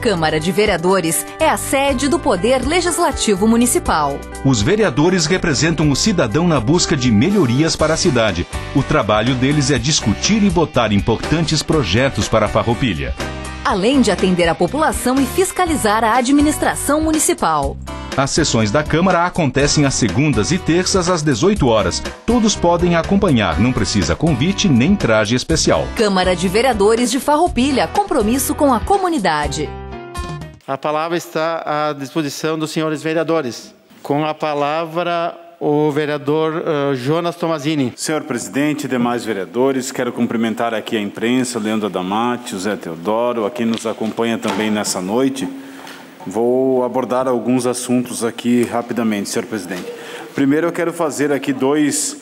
Câmara de Vereadores é a sede do Poder Legislativo Municipal. Os vereadores representam o cidadão na busca de melhorias para a cidade. O trabalho deles é discutir e votar importantes projetos para a Farroupilha, além de atender a população e fiscalizar a administração municipal. As sessões da Câmara acontecem às segundas e terças às 18 horas. Todos podem acompanhar, não precisa convite nem traje especial. Câmara de Vereadores de Farroupilha, compromisso com a comunidade. A palavra está à disposição dos senhores vereadores. Com a palavra, o vereador Jonas Tomazini. Senhor presidente, demais vereadores, quero cumprimentar aqui a imprensa, Leandro Adamati, José Teodoro, a quem nos acompanha também nessa noite. Vou abordar alguns assuntos aqui rapidamente, senhor presidente. Primeiro, eu quero fazer aqui dois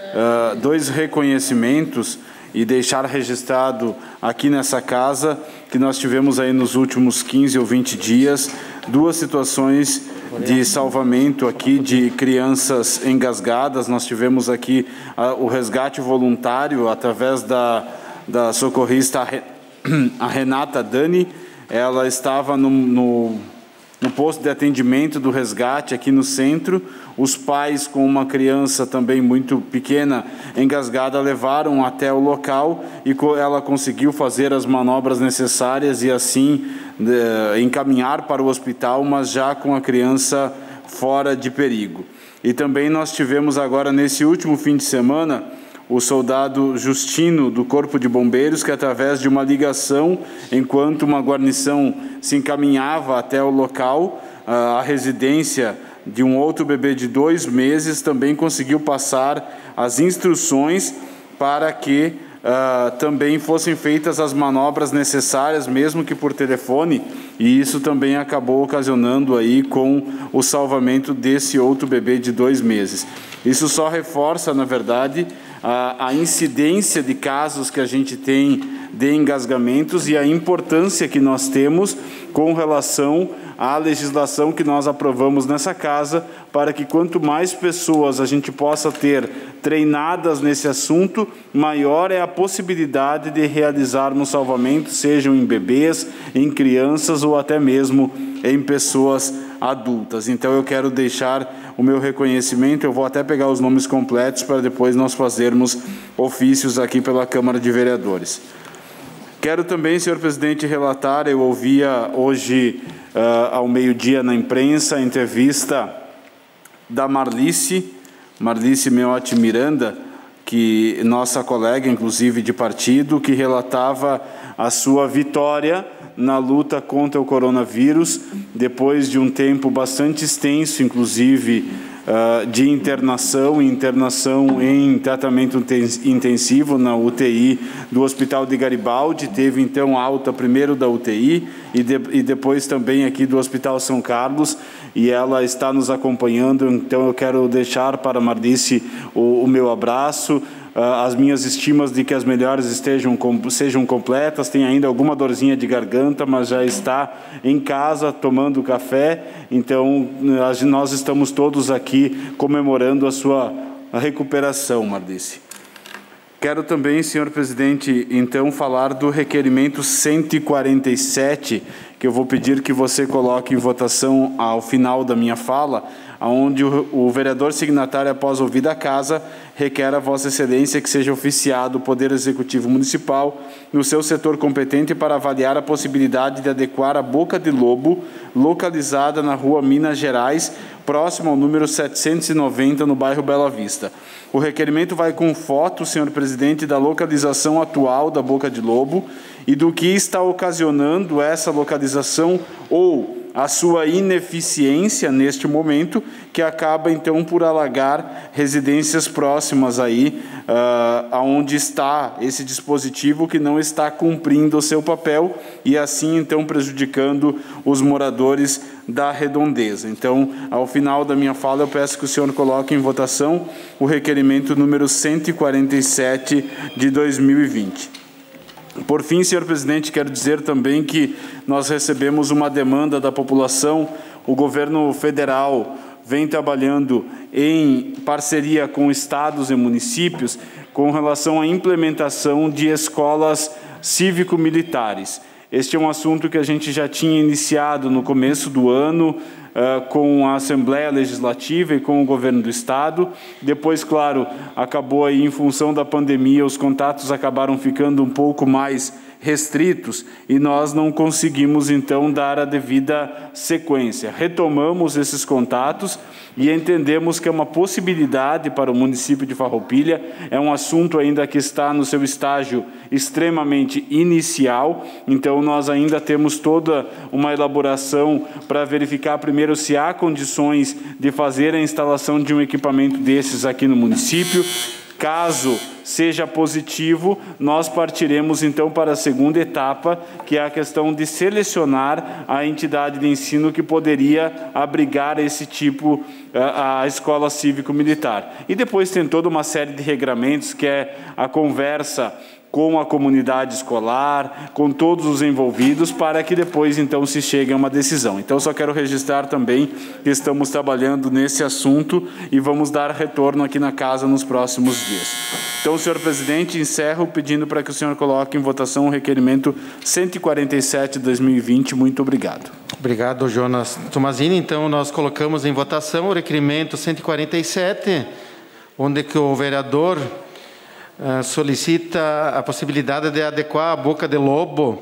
reconhecimentos e deixar registrado aqui nessa casa que nós tivemos aí nos últimos 15 ou 20 dias duas situações de salvamento aqui de crianças engasgadas. Nós tivemos aqui o resgate voluntário através da socorrista a Renata Dani. Ela estava no posto de atendimento do resgate aqui no centro. Os pais, com uma criança também muito pequena, engasgada, levaram até o local e ela conseguiu fazer as manobras necessárias e assim encaminhar para o hospital, mas já com a criança fora de perigo. E também nós tivemos agora, nesse último fim de semana, o soldado Justino, do Corpo de Bombeiros, que através de uma ligação, enquanto uma guarnição se encaminhava até o local, a residência de um outro bebê de 2 meses, também conseguiu passar as instruções para que também fossem feitas as manobras necessárias, mesmo que por telefone, e isso também acabou ocasionando aí com o salvamento desse outro bebê de 2 meses. Isso só reforça, na verdade, a incidência de casos que a gente tem de engasgamentos e a importância que nós temos com relação à legislação que nós aprovamos nessa casa, para que quanto mais pessoas a gente possa ter treinadas nesse assunto, maior é a possibilidade de realizarmos salvamentos, sejam em bebês, em crianças ou até mesmo em pessoas adultas. Então eu quero deixar o meu reconhecimento, eu vou até pegar os nomes completos para depois nós fazermos ofícios aqui pela Câmara de Vereadores. Quero também, senhor presidente, relatar, eu ouvia hoje ao meio-dia na imprensa a entrevista da Marlice Meotti Miranda, que nossa colega, inclusive de partido, que relatava a sua vitória na luta contra o coronavírus, depois de um tempo bastante extenso, inclusive de internação em tratamento intensivo na UTI do Hospital de Garibaldi. Teve então alta primeiro da UTI e depois também aqui do Hospital São Carlos, e ela está nos acompanhando. Então eu quero deixar para a Marlice o meu abraço, as minhas estimas de que as melhores sejam completas. Tem ainda alguma dorzinha de garganta, mas já está em casa tomando café. Então nós estamos todos aqui comemorando a sua recuperação, Marlice. Quero também, senhor presidente, então falar do requerimento 147, que eu vou pedir que você coloque em votação ao final da minha fala, onde o vereador signatário, após ouvida a casa, requer a Vossa Excelência que seja oficiado o Poder Executivo Municipal no seu setor competente para avaliar a possibilidade de adequar a Boca de Lobo, localizada na rua Minas Gerais, próximo ao número 790, no bairro Bela Vista. O requerimento vai com foto, senhor presidente, da localização atual da Boca de Lobo e do que está ocasionando essa localização ou a sua ineficiência neste momento, que acaba então por alagar residências próximas aí, aonde está esse dispositivo que não está cumprindo o seu papel e assim então prejudicando os moradores da redondeza. Então, ao final da minha fala, eu peço que o senhor coloque em votação o requerimento número 147 de 2020. Por fim, senhor presidente, quero dizer também que nós recebemos uma demanda da população. O governo federal vem trabalhando em parceria com estados e municípios com relação à implementação de escolas cívico-militares. Este é um assunto que a gente já tinha iniciado no começo do ano, com a Assembleia Legislativa e com o Governo do Estado. Depois, claro, acabou aí, em função da pandemia, os contatos acabaram ficando um pouco mais restritos e nós não conseguimos, então, dar a devida sequência. Retomamos esses contatos e entendemos que é uma possibilidade para o município de Farroupilha, é um assunto ainda que está no seu estágio extremamente inicial, então nós ainda temos toda uma elaboração para verificar primeiro se há condições de fazer a instalação de um equipamento desses aqui no município. Caso seja positivo, nós partiremos então para a segunda etapa, que é a questão de selecionar a entidade de ensino que poderia abrigar esse tipo, a escola cívico-militar. E depois tem toda uma série de regramentos, que é a conversa com a comunidade escolar, com todos os envolvidos, para que depois, então, se chegue a uma decisão. Então, só quero registrar também que estamos trabalhando nesse assunto e vamos dar retorno aqui na casa nos próximos dias. Então, senhor presidente, encerro pedindo para que o senhor coloque em votação o requerimento 147 de 2020. Muito obrigado. Obrigado, Jonas Tomazini. Então, nós colocamos em votação o requerimento 147, onde que o vereador solicita a possibilidade de adequar a Boca de Lobo,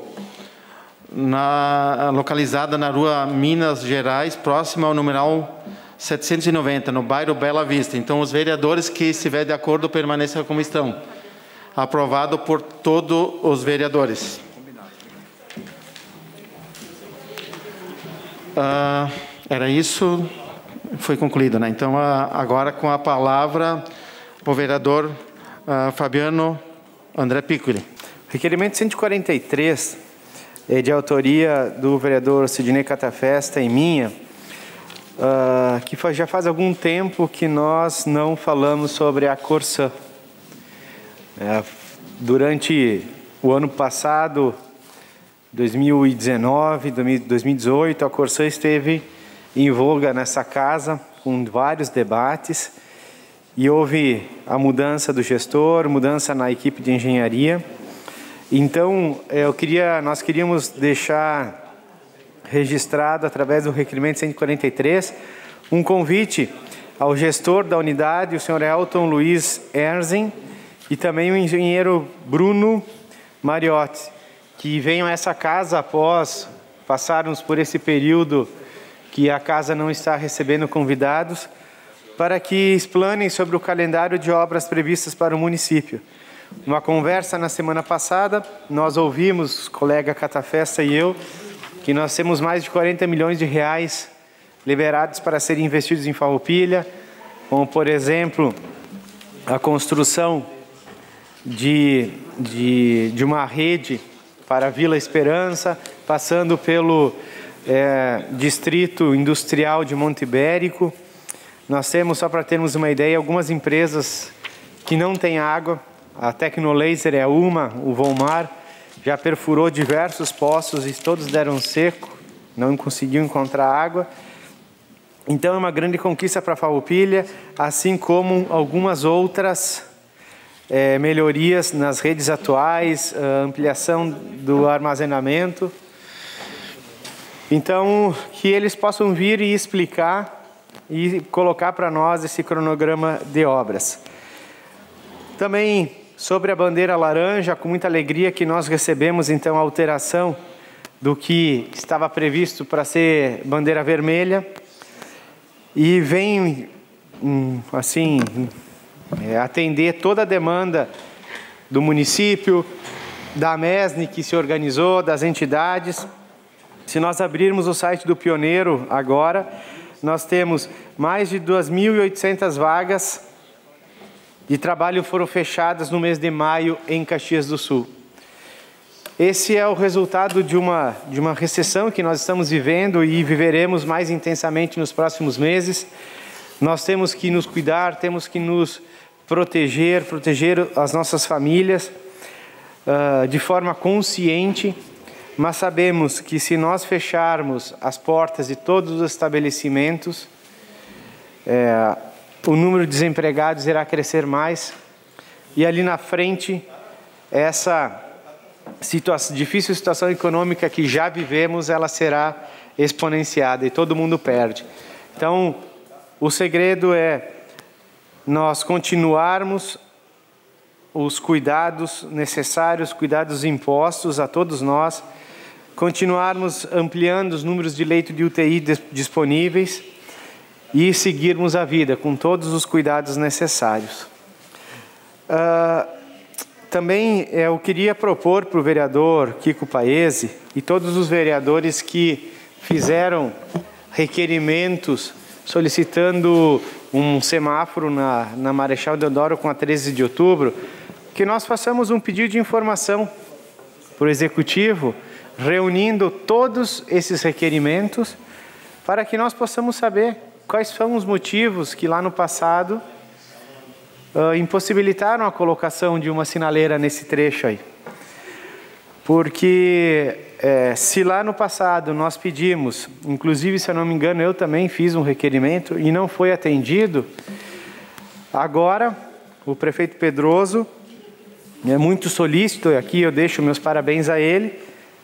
localizada na rua Minas Gerais, próxima ao numeral 790, no bairro Bela Vista. Então, os vereadores que estiverem de acordo permaneçam como estão. Aprovado por todos os vereadores. Era isso, foi concluído, né? Então, agora com a palavra o vereador Fabiano André Piccoli. Requerimento 143 é de autoria do vereador Sidney Catafesta e minha, que já faz algum tempo que nós não falamos sobre a Corsã. Durante o ano passado, 2019, 2018, a Corsã esteve em voga nessa casa, com vários debates, e houve a mudança do gestor, mudança na equipe de engenharia. Então, nós queríamos deixar registrado, através do requerimento 143, um convite ao gestor da unidade, o senhor Elton Luiz Erzin, e também o engenheiro Bruno Mariotti, que venham a essa casa após passarmos por esse período que a casa não está recebendo convidados, para que explanem sobre o calendário de obras previstas para o município. Numa conversa na semana passada, nós ouvimos, o colega Catafesta e eu, que nós temos mais de 40 milhões de reais liberados para serem investidos em Farroupilha, como, por exemplo, a construção de uma rede para a Vila Esperança, passando pelo Distrito Industrial de Monte Ibérico. Nós temos, só para termos uma ideia, algumas empresas que não têm água. A Tecnolaser é uma, o Volmar já perfurou diversos poços e todos deram seco, não conseguiu encontrar água. Então é uma grande conquista para Farroupilha, assim como algumas outras melhorias nas redes atuais, ampliação do armazenamento. Então, que eles possam vir e explicar e colocar para nós esse cronograma de obras. Também sobre a bandeira laranja, com muita alegria que nós recebemos então a alteração do que estava previsto para ser bandeira vermelha, e vem assim atender toda a demanda do município, da MESNI que se organizou, das entidades. Se nós abrirmos o site do Pioneiro agora, nós temos mais de 2.800 vagas de trabalho foram fechadas no mês de maio em Caxias do Sul. Esse é o resultado de uma recessão que nós estamos vivendo e viveremos mais intensamente nos próximos meses. Nós temos que nos cuidar, temos que nos proteger as nossas famílias de forma consciente, mas sabemos que se nós fecharmos as portas de todos os estabelecimentos, o número de desempregados irá crescer mais, e ali na frente difícil situação econômica que já vivemos, ela será exponenciada e todo mundo perde. Então, o segredo é nós continuarmos os cuidados necessários, cuidados impostos a todos nós, continuarmos ampliando os números de leito de UTI disponíveis e seguirmos a vida com todos os cuidados necessários. Também eu queria propor para o vereador Kiko Paese e todos os vereadores que fizeram requerimentos solicitando um semáforo na Marechal Deodoro com a 13 de outubro, que nós façamos um pedido de informação para o Executivo, reunindo todos esses requerimentos, para que nós possamos saber quais são os motivos que lá no passado impossibilitaram a colocação de uma sinaleira nesse trecho aí. Porque se lá no passado nós pedimos, inclusive, se eu não me engano, eu também fiz um requerimento e não foi atendido, agora o prefeito Pedroso é muito solícito, e aqui eu deixo meus parabéns a ele,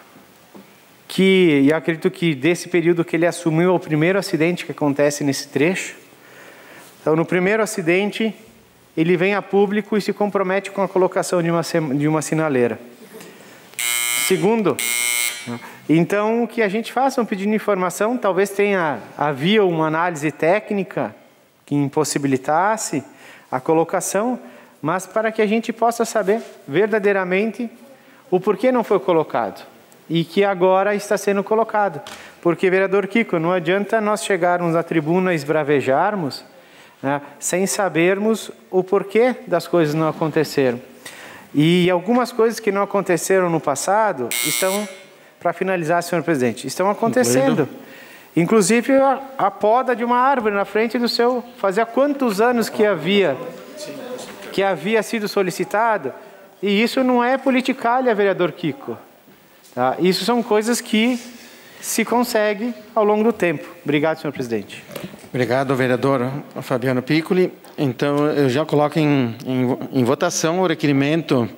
e eu acredito que desse período que ele assumiu é o primeiro acidente que acontece nesse trecho. Então, no primeiro acidente, ele vem a público e se compromete com a colocação de uma sinaleira. Segundo, então, que a gente faça um pedido de informação, talvez havia uma análise técnica que impossibilitasse a colocação, mas para que a gente possa saber verdadeiramente o porquê não foi colocado e que agora está sendo colocado. Porque, vereador Kiko, não adianta nós chegarmos à tribuna e esbravejarmos, né, sem sabermos o porquê das coisas não aconteceram. E algumas coisas que não aconteceram no passado estão, para finalizar, senhor presidente, estão acontecendo. Inclusive a poda de uma árvore na frente do seu... Fazia quantos anos que havia sido solicitado? E isso não é politicalha, vereador Kiko. Tá? Isso são coisas que se consegue ao longo do tempo. Obrigado, senhor presidente. Obrigado, vereador Fabiano Piccoli. Então, eu já coloco em votação o requerimento,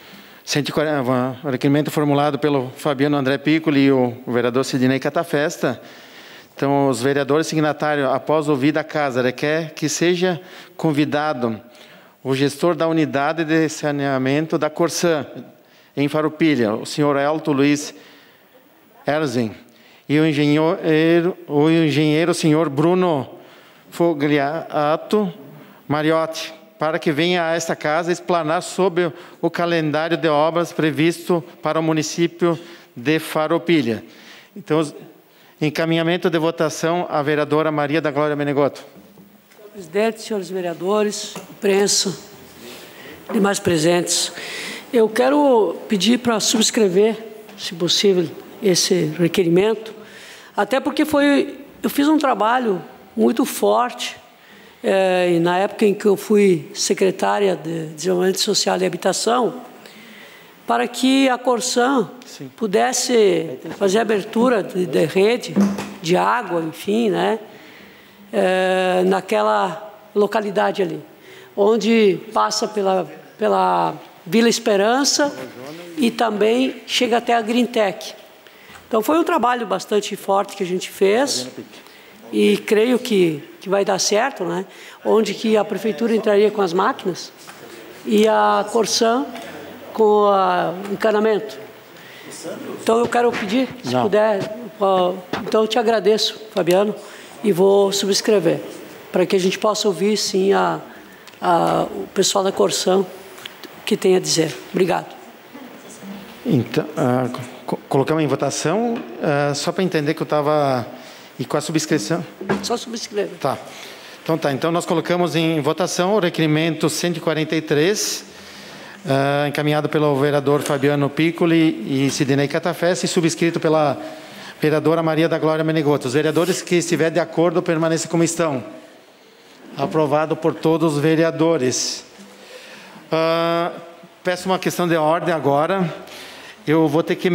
o requerimento formulado pelo Fabiano André Piccoli e o vereador Sidnei Catafesta. Então, os vereadores signatários, após ouvir a casa, requer que seja convidado o gestor da unidade de saneamento da Corsã, em Farroupilha, o senhor Elton Luiz Erzen, e o engenheiro senhor Bruno Fogliato Mariotti, para que venha a esta casa explanar sobre o calendário de obras previsto para o município de Farroupilha. Então, encaminhamento de votação à vereadora Maria da Glória Menegotto. Senhor presidente, senhores vereadores, imprensa, demais presentes, eu quero pedir para subscrever, se possível, esse requerimento, até porque eu fiz um trabalho muito forte, e na época em que eu fui secretária de Desenvolvimento Social e Habitação, para que a Corsã pudesse fazer abertura de rede, de água, enfim, né, naquela localidade ali, onde passa pela Vila Esperança e também chega até a Greentech. Então, foi um trabalho bastante forte que a gente fez e creio que vai dar certo, né? Onde que a prefeitura entraria com as máquinas e a Corsã com o encanamento. Então, eu quero pedir, se puder, então eu te agradeço, Fabiano, e vou subscrever, para que a gente possa ouvir, sim, o pessoal da Corsã que tem a dizer. Obrigado. Então, colocamos em votação, só para entender que eu estava... E com a subscrição? Só subscrever. Tá. Então nós colocamos em votação o requerimento 143, encaminhado pelo vereador Fabiano Piccoli e Sidnei Catafesta e subscrito pela vereadora Maria da Glória Menegotto. Os vereadores que estiverem de acordo permaneçam como estão. Aprovado por todos os vereadores. Peço uma questão de ordem agora. Eu vou ter que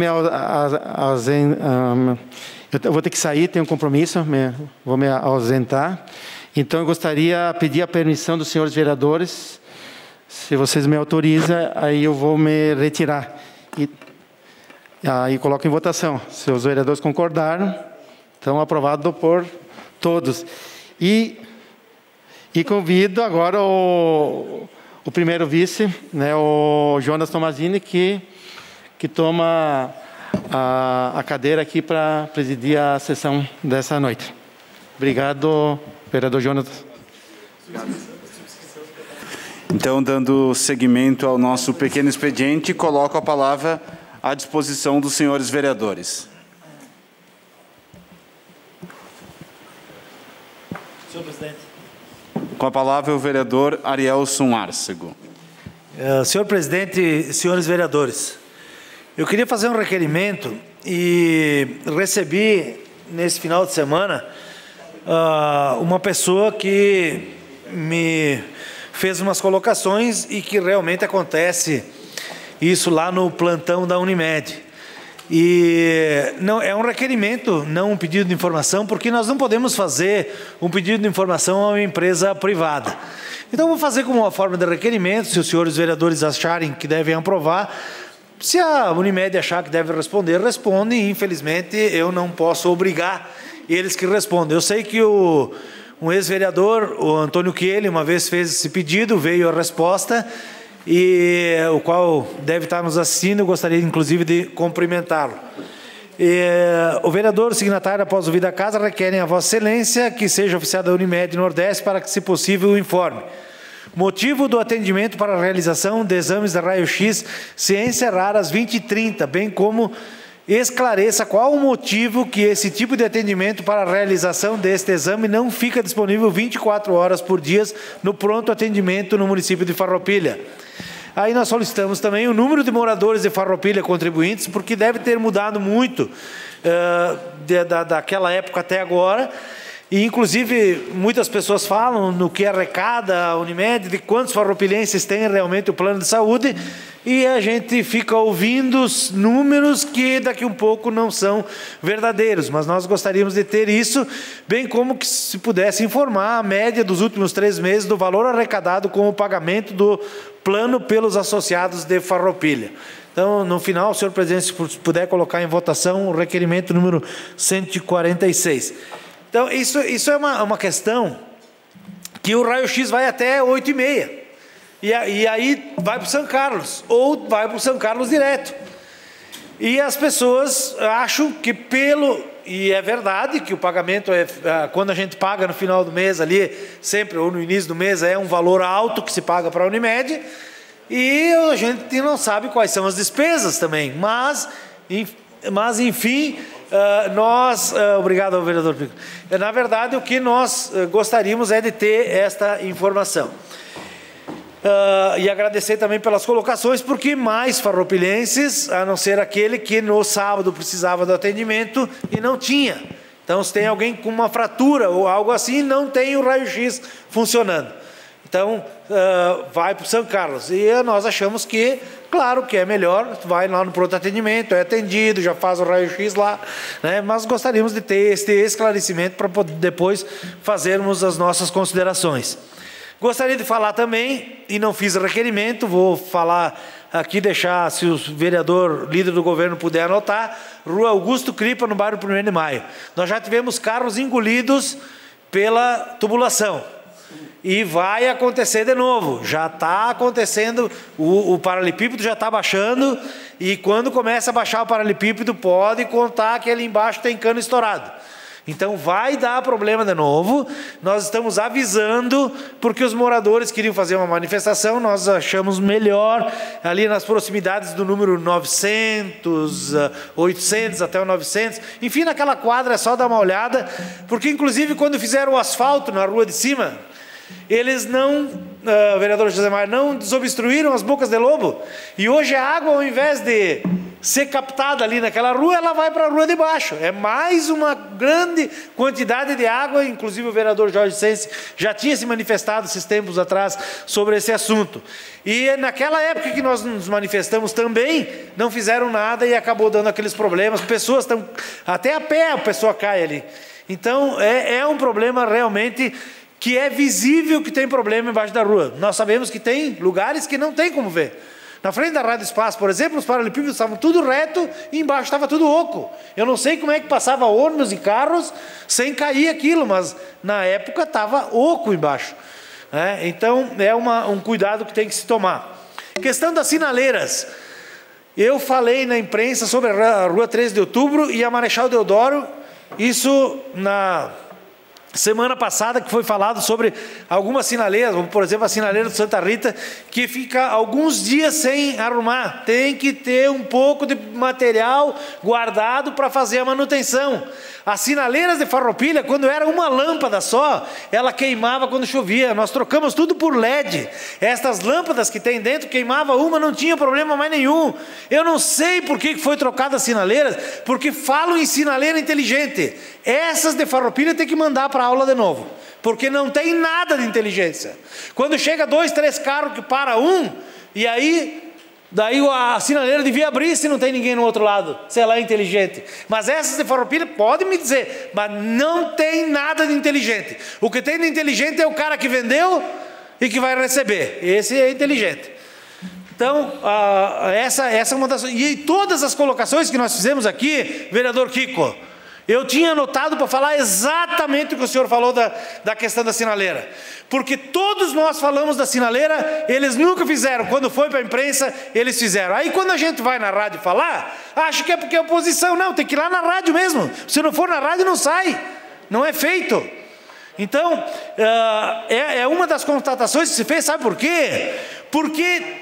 eu vou ter que sair, tenho um compromisso, vou me ausentar. Então, eu gostaria de pedir a permissão dos senhores vereadores. Se vocês me autorizam, aí eu vou me retirar. Aí coloco em votação. Se os vereadores concordaram, então aprovado por todos. E convido agora o primeiro vice, né, o Jonas Tomazini, que toma a cadeira aqui para presidir a sessão dessa noite. Obrigado, vereador Jonas. Então, dando seguimento ao nosso pequeno expediente, coloco a palavra à disposição dos senhores vereadores. Senhor presidente. Com a palavra o vereador Arielson Arcego. Senhor presidente, senhores vereadores, eu queria fazer um requerimento e recebi nesse final de semana uma pessoa que me fez umas colocações e que realmente acontece isso lá no plantão da Unimed. E não é um requerimento, não um pedido de informação, porque nós não podemos fazer um pedido de informação a uma empresa privada. Então, vou fazer como uma forma de requerimento, se os senhores vereadores acharem que devem aprovar. Se a Unimed achar que deve responder, responde. E, infelizmente, eu não posso obrigar eles que respondam. Eu sei que um ex-vereador, o Antônio Chieli, uma vez fez esse pedido, veio a resposta, e o qual deve estar nos assistindo. Eu gostaria, inclusive, de cumprimentá-lo. O vereador signatário, após ouvir da casa, requerem a Vossa Excelência que seja oficiado da Unimed Nordeste para que, se possível, o informe. Motivo do atendimento para a realização de exames de raio-x se encerrar às 20h30, bem como esclareça qual o motivo que esse tipo de atendimento para a realização deste exame não fica disponível 24 horas por dia no pronto atendimento no município de Farroupilha. Aí nós solicitamos também o número de moradores de Farroupilha contribuintes, porque deve ter mudado muito daquela época até agora. E, inclusive, muitas pessoas falam no que arrecada a Unimed, de quantos farroupilhenses têm realmente o plano de saúde, e a gente fica ouvindo os números que daqui um pouco não são verdadeiros, mas nós gostaríamos de ter isso, bem como que se pudesse informar a média dos últimos 3 meses do valor arrecadado com o pagamento do plano pelos associados de Farroupilha. Então, no final, senhor presidente, se puder colocar em votação o requerimento número 146. Então, isso é uma questão que o raio-x vai até 8h30. E aí vai para o São Carlos, ou vai para o São Carlos direto. E as pessoas acham que e é verdade que o pagamento quando a gente paga no final do mês ali, sempre, ou no início do mês, é um valor alto que se paga para a Unimed, e a gente não sabe quais são as despesas também. Mas enfim... obrigado ao vereador Pico. Na verdade, o que nós gostaríamos é de ter esta informação. E agradecer também pelas colocações, porque mais farroupilhenses, a não ser aquele que no sábado precisava do atendimento e não tinha. Então, se tem alguém com uma fratura ou algo assim, não tem o raio-x funcionando. Então, vai para o São Carlos. E nós achamos que, claro que é melhor, vai lá no pronto atendimento, é atendido, já faz o raio-x lá, né? Mas gostaríamos de ter este esclarecimento para poder depois fazermos as nossas considerações. Gostaria de falar também, e não fiz requerimento, vou falar aqui, deixar, se o vereador líder do governo puder anotar, Rua Augusto Cripa, no bairro 1º de Maio. Nós já tivemos carros engolidos pela tubulação. E vai acontecer de novo, já está acontecendo, o paralelepípedo já está baixando, e quando começa a baixar o paralelepípedo, pode contar que ali embaixo tem cano estourado. Então vai dar problema de novo. Nós estamos avisando, porque os moradores queriam fazer uma manifestação, nós achamos melhor ali nas proximidades do número 900, 800 até o 900, enfim, naquela quadra é só dar uma olhada, porque inclusive quando fizeram o asfalto na rua de cima, eles não, vereador José Maia, não desobstruíram as bocas de lobo, e hoje a água, ao invés de ser captada ali naquela rua, ela vai para a rua de baixo. É mais uma grande quantidade de água. Inclusive o vereador Jorge Sense já tinha se manifestado esses tempos atrás sobre esse assunto. E naquela época que nós nos manifestamos também, não fizeram nada e acabou dando aqueles problemas. Pessoas estão, até a pé a pessoa cai ali. Então é um problema realmente que é visível que tem problema embaixo da rua. Nós sabemos que tem lugares que não tem como ver. Na frente da Rádio Espaço, por exemplo, os paralelepípedos estavam tudo reto e embaixo estava tudo oco. Eu não sei como é que passava ônibus e carros sem cair aquilo, mas na época estava oco embaixo. Então, é um cuidado que tem que se tomar. Questão das sinaleiras. Eu falei na imprensa sobre a Rua 13 de Outubro e a Marechal Deodoro, isso na semana passada, que foi falado sobre algumas sinaleiras, por exemplo, a sinaleira de Santa Rita, que fica alguns dias sem arrumar. Tem que ter um pouco de material guardado para fazer a manutenção. As sinaleiras de Farroupilha, quando era uma lâmpada só, ela queimava quando chovia. Nós trocamos tudo por LED. Estas lâmpadas que tem dentro, queimava uma, não tinha problema mais nenhum. Eu não sei por que foi trocada as sinaleiras, porque falam em sinaleira inteligente. Essas de Farroupilha tem que mandar para a aula de novo, porque não tem nada de inteligência. Quando chega 2, 3 carros que para um, e daí a sinaleira devia abrir se não tem ninguém no outro lado, se ela é inteligente. Mas essas de Farroupilha, pode me dizer, mas não tem nada de inteligente. O que tem de inteligente é o cara que vendeu e que vai receber. Esse é inteligente. Então, essa é uma das... E todas as colocações que nós fizemos aqui, vereador Kiko, eu tinha anotado para falar exatamente o que o senhor falou da questão da sinaleira. Porque todos nós falamos da sinaleira, eles nunca fizeram. Quando foi para a imprensa, eles fizeram. Aí quando a gente vai na rádio falar, acha que é porque é oposição. Não, tem que ir lá na rádio mesmo. Se não for na rádio, não sai. Não é feito. Então, é uma das constatações que se fez, sabe por quê? Porque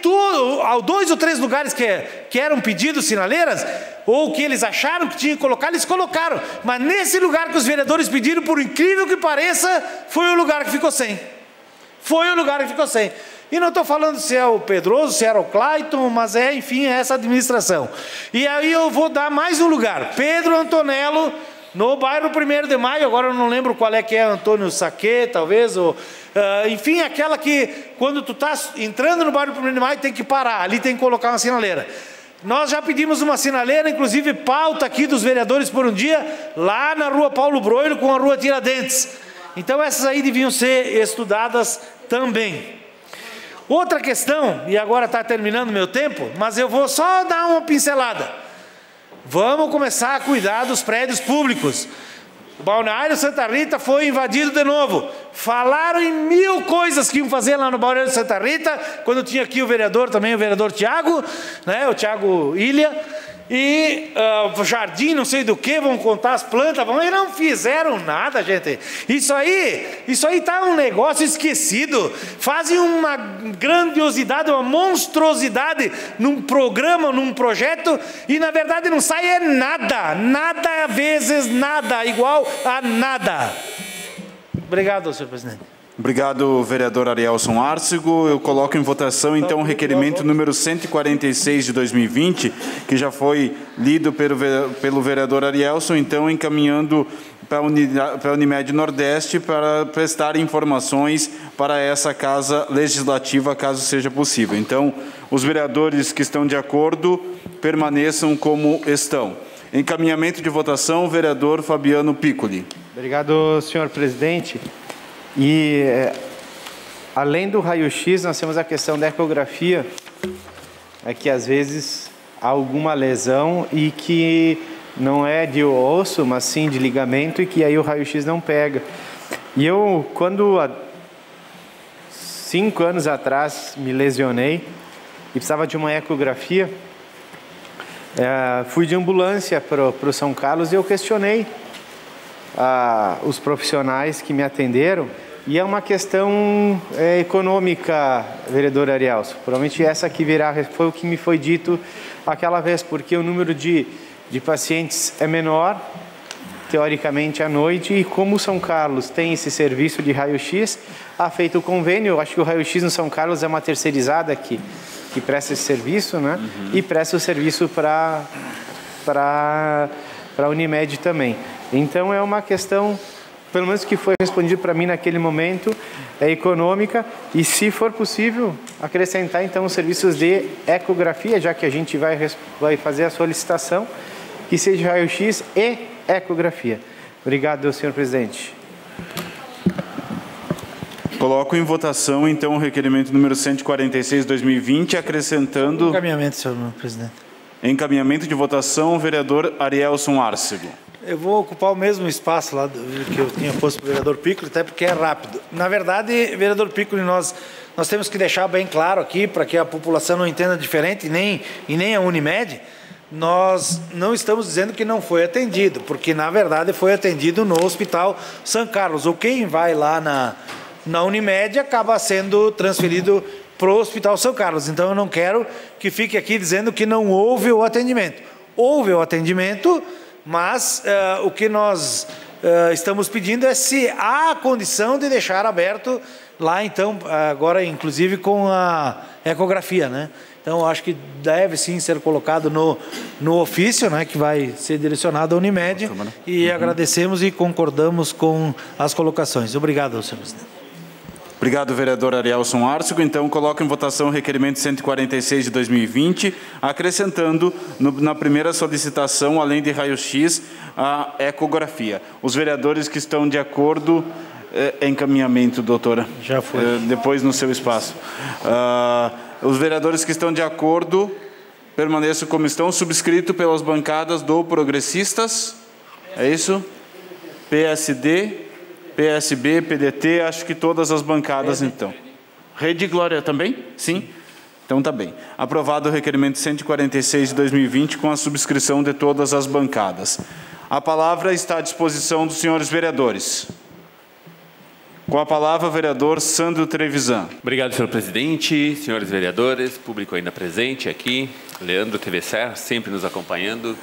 2 ou 3 lugares que eram pedidos sinaleiras, ou que eles acharam que tinham que colocar, eles colocaram. Mas nesse lugar que os vereadores pediram, por incrível que pareça, foi o lugar que ficou sem. Foi o lugar que ficou sem. E não estou falando se é o Pedroso, se era o Clayton, mas enfim, é essa administração. E aí eu vou dar mais um lugar. Pedro Antonello, no bairro 1º de Maio, agora eu não lembro qual é que é, Antônio Saquet, talvez, ou, enfim, aquela que quando tu está entrando no bairro 1º de Maio tem que parar, ali tem que colocar uma sinaleira. Nós já pedimos uma sinaleira, inclusive pauta aqui dos vereadores por um dia, lá na rua Paulo Broilo com a rua Tiradentes. Então essas aí deviam ser estudadas também. Outra questão, e agora está terminando meu tempo, mas eu vou só dar uma pincelada. Vamos começar a cuidar dos prédios públicos. O Balneário Santa Rita foi invadido de novo. Falaram em 1000 coisas que iam fazer lá no Balneário Santa Rita, quando tinha aqui o vereador também, o vereador Tiago, né, o Tiago Ilha, e o jardim, não sei do que, vão contar as plantas, e não fizeram nada, gente. Isso aí está um negócio esquecido. Fazem uma grandiosidade, uma monstruosidade num programa, num projeto, e na verdade não sai nada vezes nada, igual a nada. Obrigado, senhor presidente. Obrigado, vereador Arielson Arcego. Eu coloco em votação, então, o requerimento número 146 de 2020, que já foi lido pelo vereador Arielson, então, encaminhando para a Unimed Nordeste para prestar informações para essa casa legislativa, caso seja possível. Então, os vereadores que estão de acordo permaneçam como estão. Encaminhamento de votação, vereador Fabiano Piccoli. Obrigado, senhor presidente. E, além do raio-x, nós temos a questão da ecografia, que às vezes há alguma lesão e que não é de osso, mas sim de ligamento, e que aí o raio-x não pega. E eu, quando há 5 anos atrás me lesionei e precisava de uma ecografia, fui de ambulância para o São Carlos e eu questionei os profissionais que me atenderam, e é uma questão econômica, vereador Arielson. Provavelmente essa que virá, foi o que me foi dito aquela vez, porque o número de pacientes é menor, teoricamente, à noite, e como o São Carlos tem esse serviço de raio-x, há feito o convênio. Eu acho que o raio-x no São Carlos é uma terceirizada que presta esse serviço, né? E presta o serviço para a Unimed também. Então, é uma questão, pelo menos que foi respondido para mim naquele momento, econômica, e se for possível, acrescentar então os serviços de ecografia, já que a gente vai fazer a solicitação, que seja raio-x e ecografia. Obrigado, senhor presidente. Coloco em votação, então, o requerimento número 146/2020, acrescentando... Encaminhamento, senhor presidente. Encaminhamento de votação, vereador Arielson Arcego. Eu vou ocupar o mesmo espaço lá que eu tinha posto para o vereador Piccoli, até porque é rápido. Na verdade, vereador Piccoli, nós temos que deixar bem claro aqui, para que a população não entenda diferente, e nem a Unimed, nós não estamos dizendo que não foi atendido, porque, na verdade, foi atendido no Hospital São Carlos. Ou quem vai lá na Unimed acaba sendo transferido para o Hospital São Carlos. Então, eu não quero que fique aqui dizendo que não houve o atendimento. Houve o atendimento, mas o que nós estamos pedindo é se há condição de deixar aberto lá, então, agora, inclusive, com a ecografia, né? Então, acho que deve, sim, ser colocado no ofício, né, que vai ser direcionado à Unimed, e agradecemos e concordamos com as colocações. Obrigado, senhor presidente. Obrigado, vereador Arielson Arcego. Então, coloco em votação o requerimento 146/2020, acrescentando na primeira solicitação, além de raio-x, a ecografia. Os vereadores que estão de acordo... encaminhamento, doutora. Já foi. Depois no seu espaço. Os vereadores que estão de acordo, permaneçam como estão, subscrito pelas bancadas do Progressistas. É isso? PSD, PSB, PDT, acho que todas as bancadas, então. Rede Glória também? Sim? Então tá bem. Aprovado o requerimento 146/2020 com a subscrição de todas as bancadas. A palavra está à disposição dos senhores vereadores. Com a palavra, o vereador Sandro Trevisan. Obrigado, senhor presidente, senhores vereadores, público ainda presente aqui, Leandro TV Serra, sempre nos acompanhando.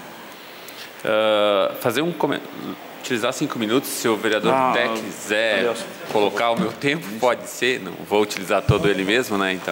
Utilizar 5 minutos, se o vereador até quiser colocar o meu tempo, pode ser, não vou utilizar todo ele mesmo, né, então.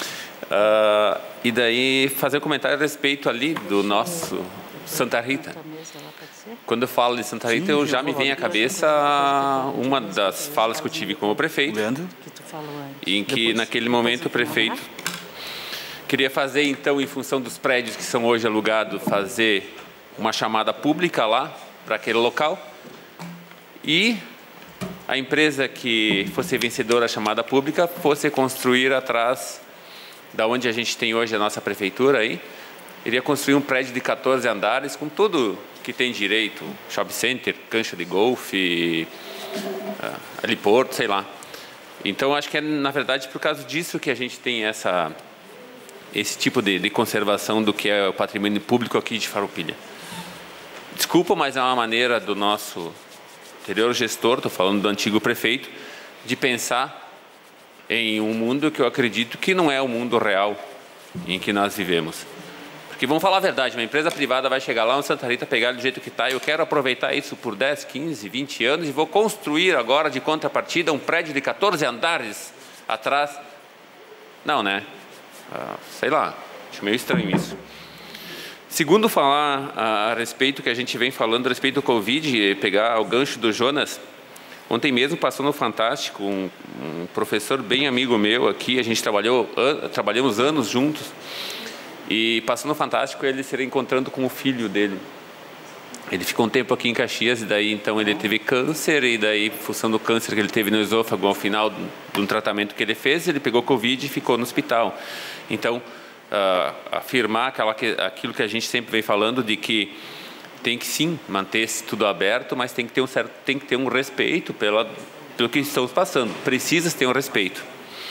E daí fazer um comentário a respeito ali do nosso Santa Rita. Quando eu falo de Santa Rita, eu já me vem à cabeça uma das falas que eu tive como prefeito, em que naquele momento o prefeito queria fazer, então, em função dos prédios que são hoje alugados, fazer uma chamada pública lá, para aquele local, e a empresa que fosse vencedora da chamada pública fosse construir atrás da onde a gente tem hoje a nossa prefeitura aí, iria construir um prédio de 14 andares com tudo que tem direito, shopping center, cancha de golfe, heliporto, sei lá. Então, acho que é, na verdade, por causa disso que a gente tem esse tipo de conservação do que é o patrimônio público aqui de Farroupilha. Desculpa, mas é uma maneira do nosso anterior gestor, estou falando do antigo prefeito, de pensar em um mundo que eu acredito que não é o mundo real em que nós vivemos. Porque vamos falar a verdade, uma empresa privada vai chegar lá no Santa Rita, pegar do jeito que está, eu quero aproveitar isso por 10, 15, 20 anos e vou construir agora de contrapartida um prédio de 14 andares atrás. Não, né? Sei lá, acho meio estranho isso. Segundo, falar a respeito que a gente vem falando a respeito do Covid, pegar o gancho do Jonas, ontem mesmo passou no Fantástico um professor bem amigo meu aqui, a gente trabalhamos anos juntos, e passou no Fantástico ele se reencontrando com o filho dele. Ele ficou um tempo aqui em Caxias e daí então ele teve câncer e daí, função do câncer que ele teve no esôfago ao final de um tratamento que ele fez, ele pegou Covid e ficou no hospital. Então, afirmar aquilo que a gente sempre vem falando de que tem que sim manter tudo aberto, mas tem que ter um respeito pelo que estamos passando. Precisa ter um respeito.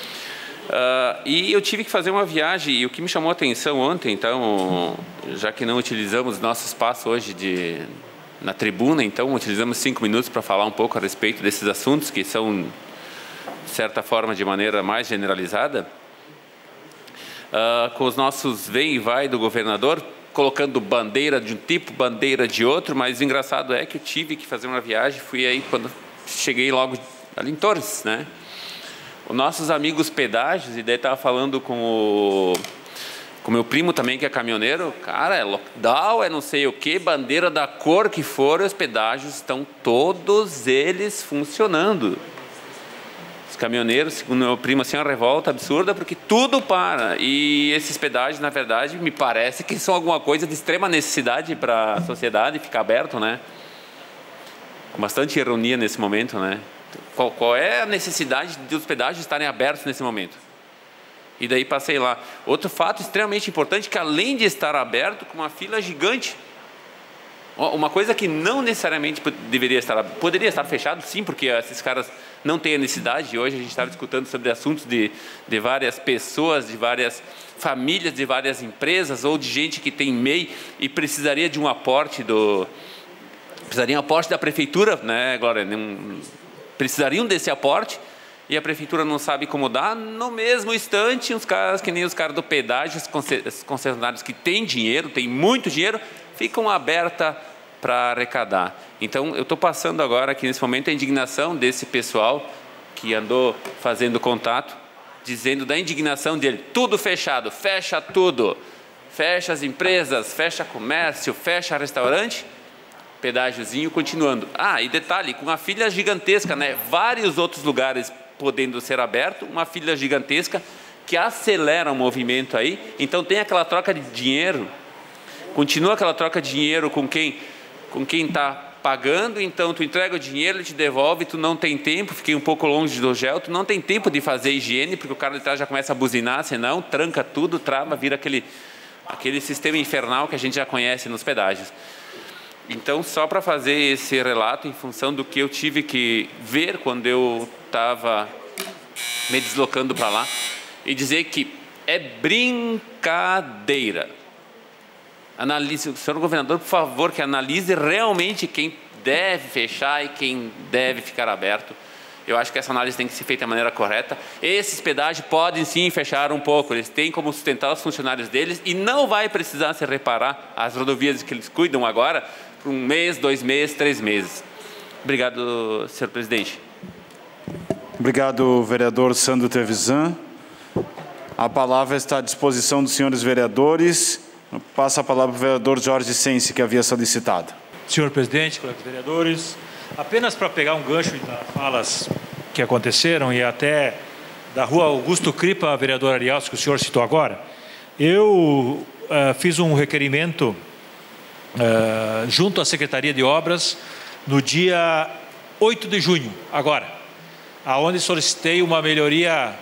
E eu tive que fazer uma viagem, e o que me chamou a atenção ontem, então, já que não utilizamos nosso espaço hoje na tribuna, então utilizamos 5 minutos para falar um pouco a respeito desses assuntos que são, de certa forma, de maneira mais generalizada, com os nossos vem e vai do governador, colocando bandeira de um tipo, bandeira de outro, mas o engraçado é que eu tive que fazer uma viagem, fui aí quando cheguei logo ali em Torres, né? Os nossos amigos pedágios, e daí estava falando com o meu primo também, que é caminhoneiro, cara, é lockdown, é não sei o que, bandeira da cor que for, os pedágios estão todos eles funcionando. Os caminhoneiros, segundo meu primo, assim, é uma revolta absurda, porque tudo para. E esses pedágios, na verdade, me parece que são alguma coisa de extrema necessidade para a sociedade ficar aberto, né? Com bastante ironia nesse momento, né? qual é a necessidade dos pedágios estarem abertos nesse momento? E daí passei lá. Outro fato extremamente importante, que além de estar aberto, com uma fila gigante, uma coisa que não necessariamente deveria estar, poderia estar fechado, sim, porque esses caras não têm a necessidade. E hoje a gente estava discutindo sobre assuntos de várias pessoas, de várias famílias, de várias empresas, ou de gente que tem MEI e precisaria de um aporte da prefeitura, né, Glória? Precisariam desse aporte, e a prefeitura não sabe como dar. No mesmo instante, os caras, que nem os caras do pedágio, os concessionários que têm dinheiro, têm muito dinheiro, ficam abertas para arrecadar. Então, eu estou passando agora aqui nesse momento a indignação desse pessoal que andou fazendo contato, dizendo da indignação dele: tudo fechado, fecha tudo, fecha as empresas, fecha comércio, fecha restaurante, pedágiozinho continuando. E detalhe, com uma fila gigantesca, né? Vários outros lugares podendo ser aberto, uma fila gigantesca que acelera o movimento aí. Então tem aquela troca de dinheiro, continua aquela troca de dinheiro com quem está pagando. Então tu entrega o dinheiro, ele te devolve, tu não tem tempo, fiquei um pouco longe do gel, tu não tem tempo de fazer higiene, porque o cara de trás já começa a buzinar, senão tranca tudo, trava, vira aquele sistema infernal que a gente já conhece nos pedágios. Então, só para fazer esse relato em função do que eu tive que ver quando eu estava me deslocando para lá, e dizer que é brincadeira. Analise, senhor governador, por favor, que analise realmente quem deve fechar e quem deve ficar aberto. Eu acho que essa análise tem que ser feita da maneira correta. Esses pedágios podem sim fechar um pouco, eles têm como sustentar os funcionários deles, e não vai precisar se reparar as rodovias que eles cuidam agora por 1 mês, 2 meses, 3 meses. Obrigado, senhor presidente. Obrigado, vereador Sandro Trevisan. A palavra está à disposição dos senhores vereadores. Passa a palavra para o vereador Jorge Sense, que havia solicitado. Senhor presidente, colegas vereadores, apenas para pegar um gancho das falas que aconteceram e até da rua Augusto Cripa, vereador Ariels, que o senhor citou agora, eu fiz um requerimento junto à Secretaria de Obras no dia 8 de junho, agora, aonde solicitei uma melhoria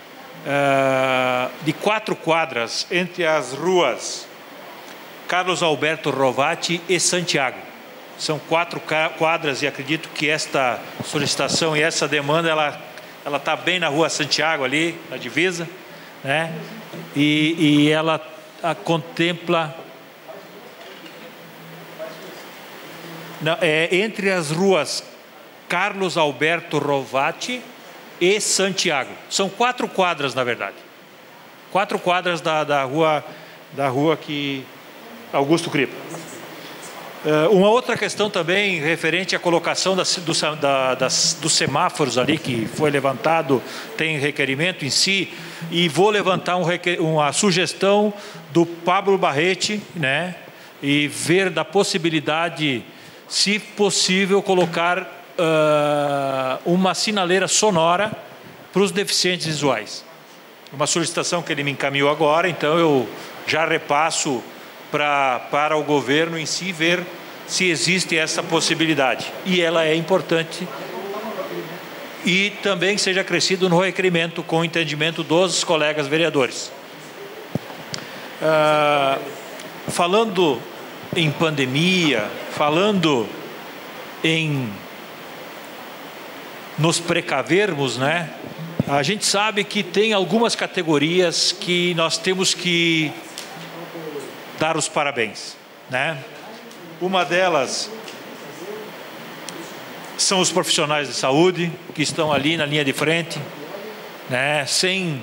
de 4 quadras entre as ruas Carlos Alberto Rovati e Santiago. São 4 quadras, e acredito que esta solicitação e essa demanda ela está bem na rua Santiago, ali na divisa, né? E ela contempla entre as ruas Carlos Alberto Rovati e Santiago. São 4 quadras, na verdade. 4 quadras da rua que Augusto Cripa. Uma outra questão também referente à colocação dos semáforos ali, que foi levantado, tem requerimento em si, e vou levantar uma sugestão do Pablo Barretti, né? E ver da possibilidade, se possível, colocar uma sinaleira sonora para os deficientes visuais. Uma solicitação que ele me encaminhou agora, então eu já repasso para o governo em si ver se existe essa possibilidade. E ela é importante, e também seja acrescido no requerimento com o entendimento dos colegas vereadores. Falando em pandemia, falando em nos precavermos, né? A gente sabe que tem algumas categorias que nós temos que dar os parabéns, né? Uma delas são os profissionais de saúde que estão ali na linha de frente, né? Sem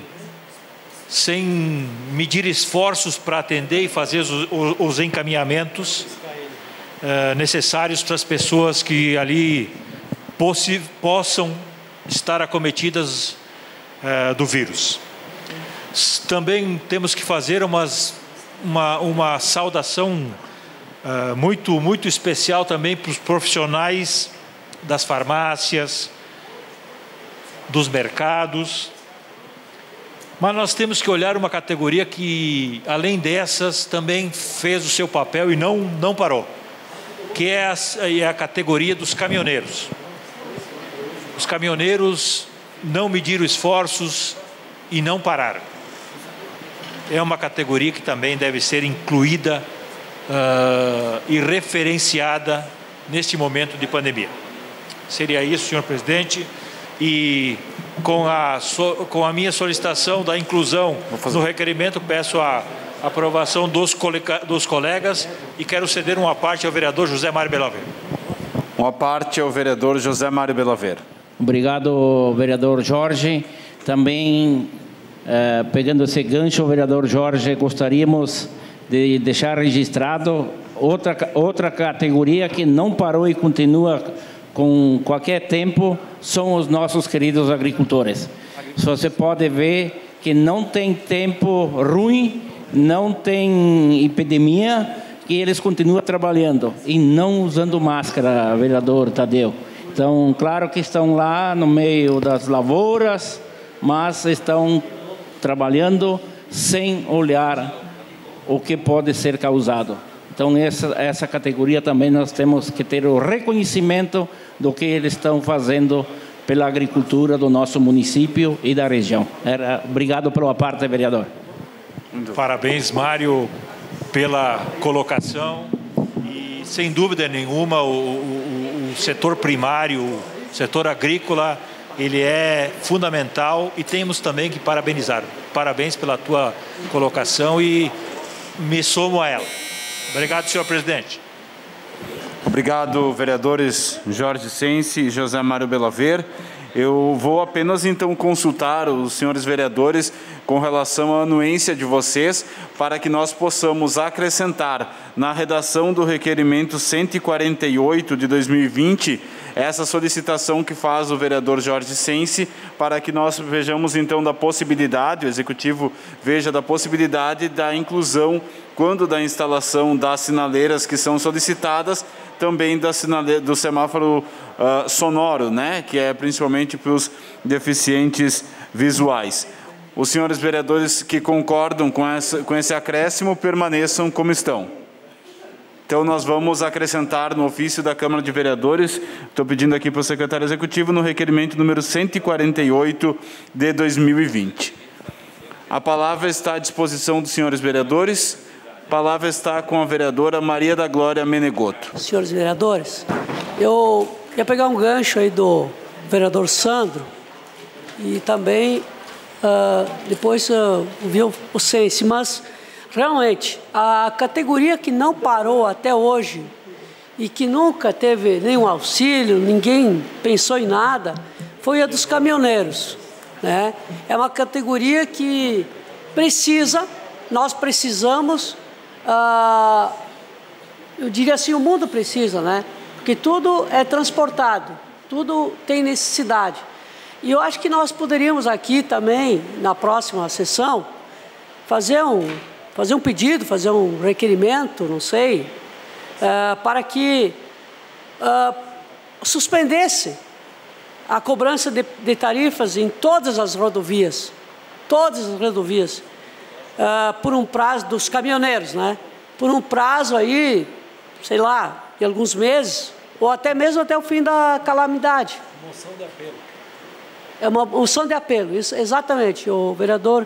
medir esforços para atender e fazer os encaminhamentos necessários para as pessoas que ali possam estar acometidas do vírus. Também temos que fazer uma saudação muito especial também para os profissionais das farmácias, dos mercados. Mas nós temos que olhar uma categoria que, além dessas, também fez o seu papel e não parou, que é a categoria dos caminhoneiros. os caminhoneiros não mediram esforços e não pararam. É uma categoria que também deve ser incluída e referenciada neste momento de pandemia. Seria isso, senhor presidente, e com a minha solicitação da inclusão no requerimento, peço a aprovação dos colegas e quero ceder uma parte ao vereador José Mário Belaver. Uma parte ao vereador José Mário Belaver. Obrigado, vereador Jorge. Também, pegando esse gancho, vereador Jorge, gostaríamos de deixar registrado outra categoria que não parou e continua com qualquer tempo, são os nossos queridos agricultores. Você pode ver que não tem tempo ruim, não tem epidemia, que eles continuam trabalhando e não usando máscara, vereador Tadeu. Então, claro que estão lá no meio das lavouras, mas estão trabalhando sem olhar o que pode ser causado. Então, essa categoria também nós temos que ter o reconhecimento do que eles estão fazendo pela agricultura do nosso município e da região. Obrigado pela parte, vereador. Parabéns, Mário, pela colocação e, sem dúvida nenhuma, o setor primário, o setor agrícola, ele é fundamental e temos também que parabenizar. Parabéns pela tua colocação e me somo a ela. Obrigado, senhor presidente. Obrigado, vereadores Jorge Sense e José Mário Belaver. Eu vou apenas, então, consultar os senhores vereadores com relação à anuência de vocês, para que nós possamos acrescentar na redação do requerimento 148 de 2020, essa solicitação que faz o vereador Jorge Sense, para que nós vejamos, então, da possibilidade, o Executivo veja da possibilidade da inclusão, quando da instalação das sinaleiras que são solicitadas, também do semáforo sonoro, né, que é principalmente para os deficientes visuais. Os senhores vereadores que concordam com esse acréscimo permaneçam como estão. Então, nós vamos acrescentar no ofício da Câmara de Vereadores, estou pedindo aqui para o secretário executivo, no requerimento número 148 de 2020. A palavra está à disposição dos senhores vereadores. A palavra está com a vereadora Maria da Glória Menegoto. Senhores vereadores, eu ia pegar um gancho aí do vereador Sandro e também depois ouvi o Sense, mas realmente a categoria que não parou até hoje e que nunca teve nenhum auxílio, ninguém pensou em nada, foi a dos caminhoneiros, né? É uma categoria que nós precisamos, eu diria assim, o mundo precisa, né? Porque tudo é transportado, tudo tem necessidade. E eu acho que nós poderíamos aqui também, na próxima sessão, fazer um pedido, fazer um requerimento, não sei, para que suspendesse a cobrança de tarifas em todas as rodovias, por um prazo dos caminhoneiros, né? Por um prazo aí, sei lá, de alguns meses, ou até mesmo até o fim da calamidade. Moção de apelo. É uma moção de apelo, isso, exatamente. O vereador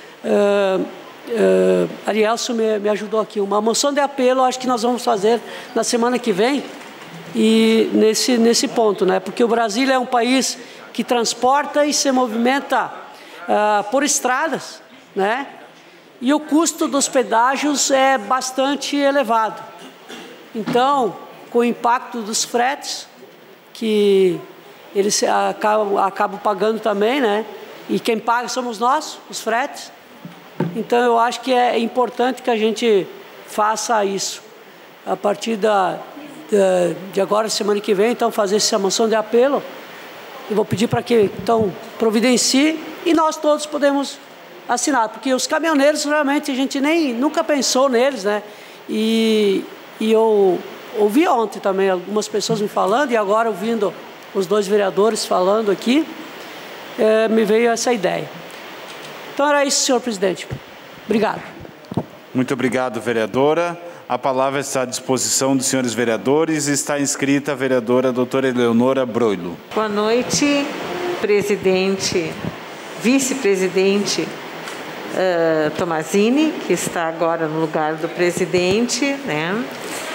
Arielson me ajudou aqui. Uma moção de apelo, acho que nós vamos fazer na semana que vem, e nesse ponto, né? Porque o Brasil é um país que transporta e se movimenta por estradas, né? E o custo dos pedágios é bastante elevado. Então, com o impacto dos fretes, que eles acabam pagando também, né? E quem paga somos nós, os fretes. Então, eu acho que é importante que a gente faça isso. A partir de agora, semana que vem, então, fazer essa moção de apelo. Eu vou pedir para que, então, providencie e nós todos podemos assinar. Porque os caminhoneiros, realmente, a gente nunca pensou neles, né? E eu ouvi ontem também algumas pessoas me falando, e agora ouvindo os dois vereadores falando aqui, me veio essa ideia. Então era isso, senhor presidente. Obrigado. Muito obrigado, vereadora. a palavra está à disposição dos senhores vereadores. Está inscrita a vereadora doutora Eleonora Broilo. Boa noite, presidente, vice-presidente Tomazini, que está agora no lugar do presidente, né?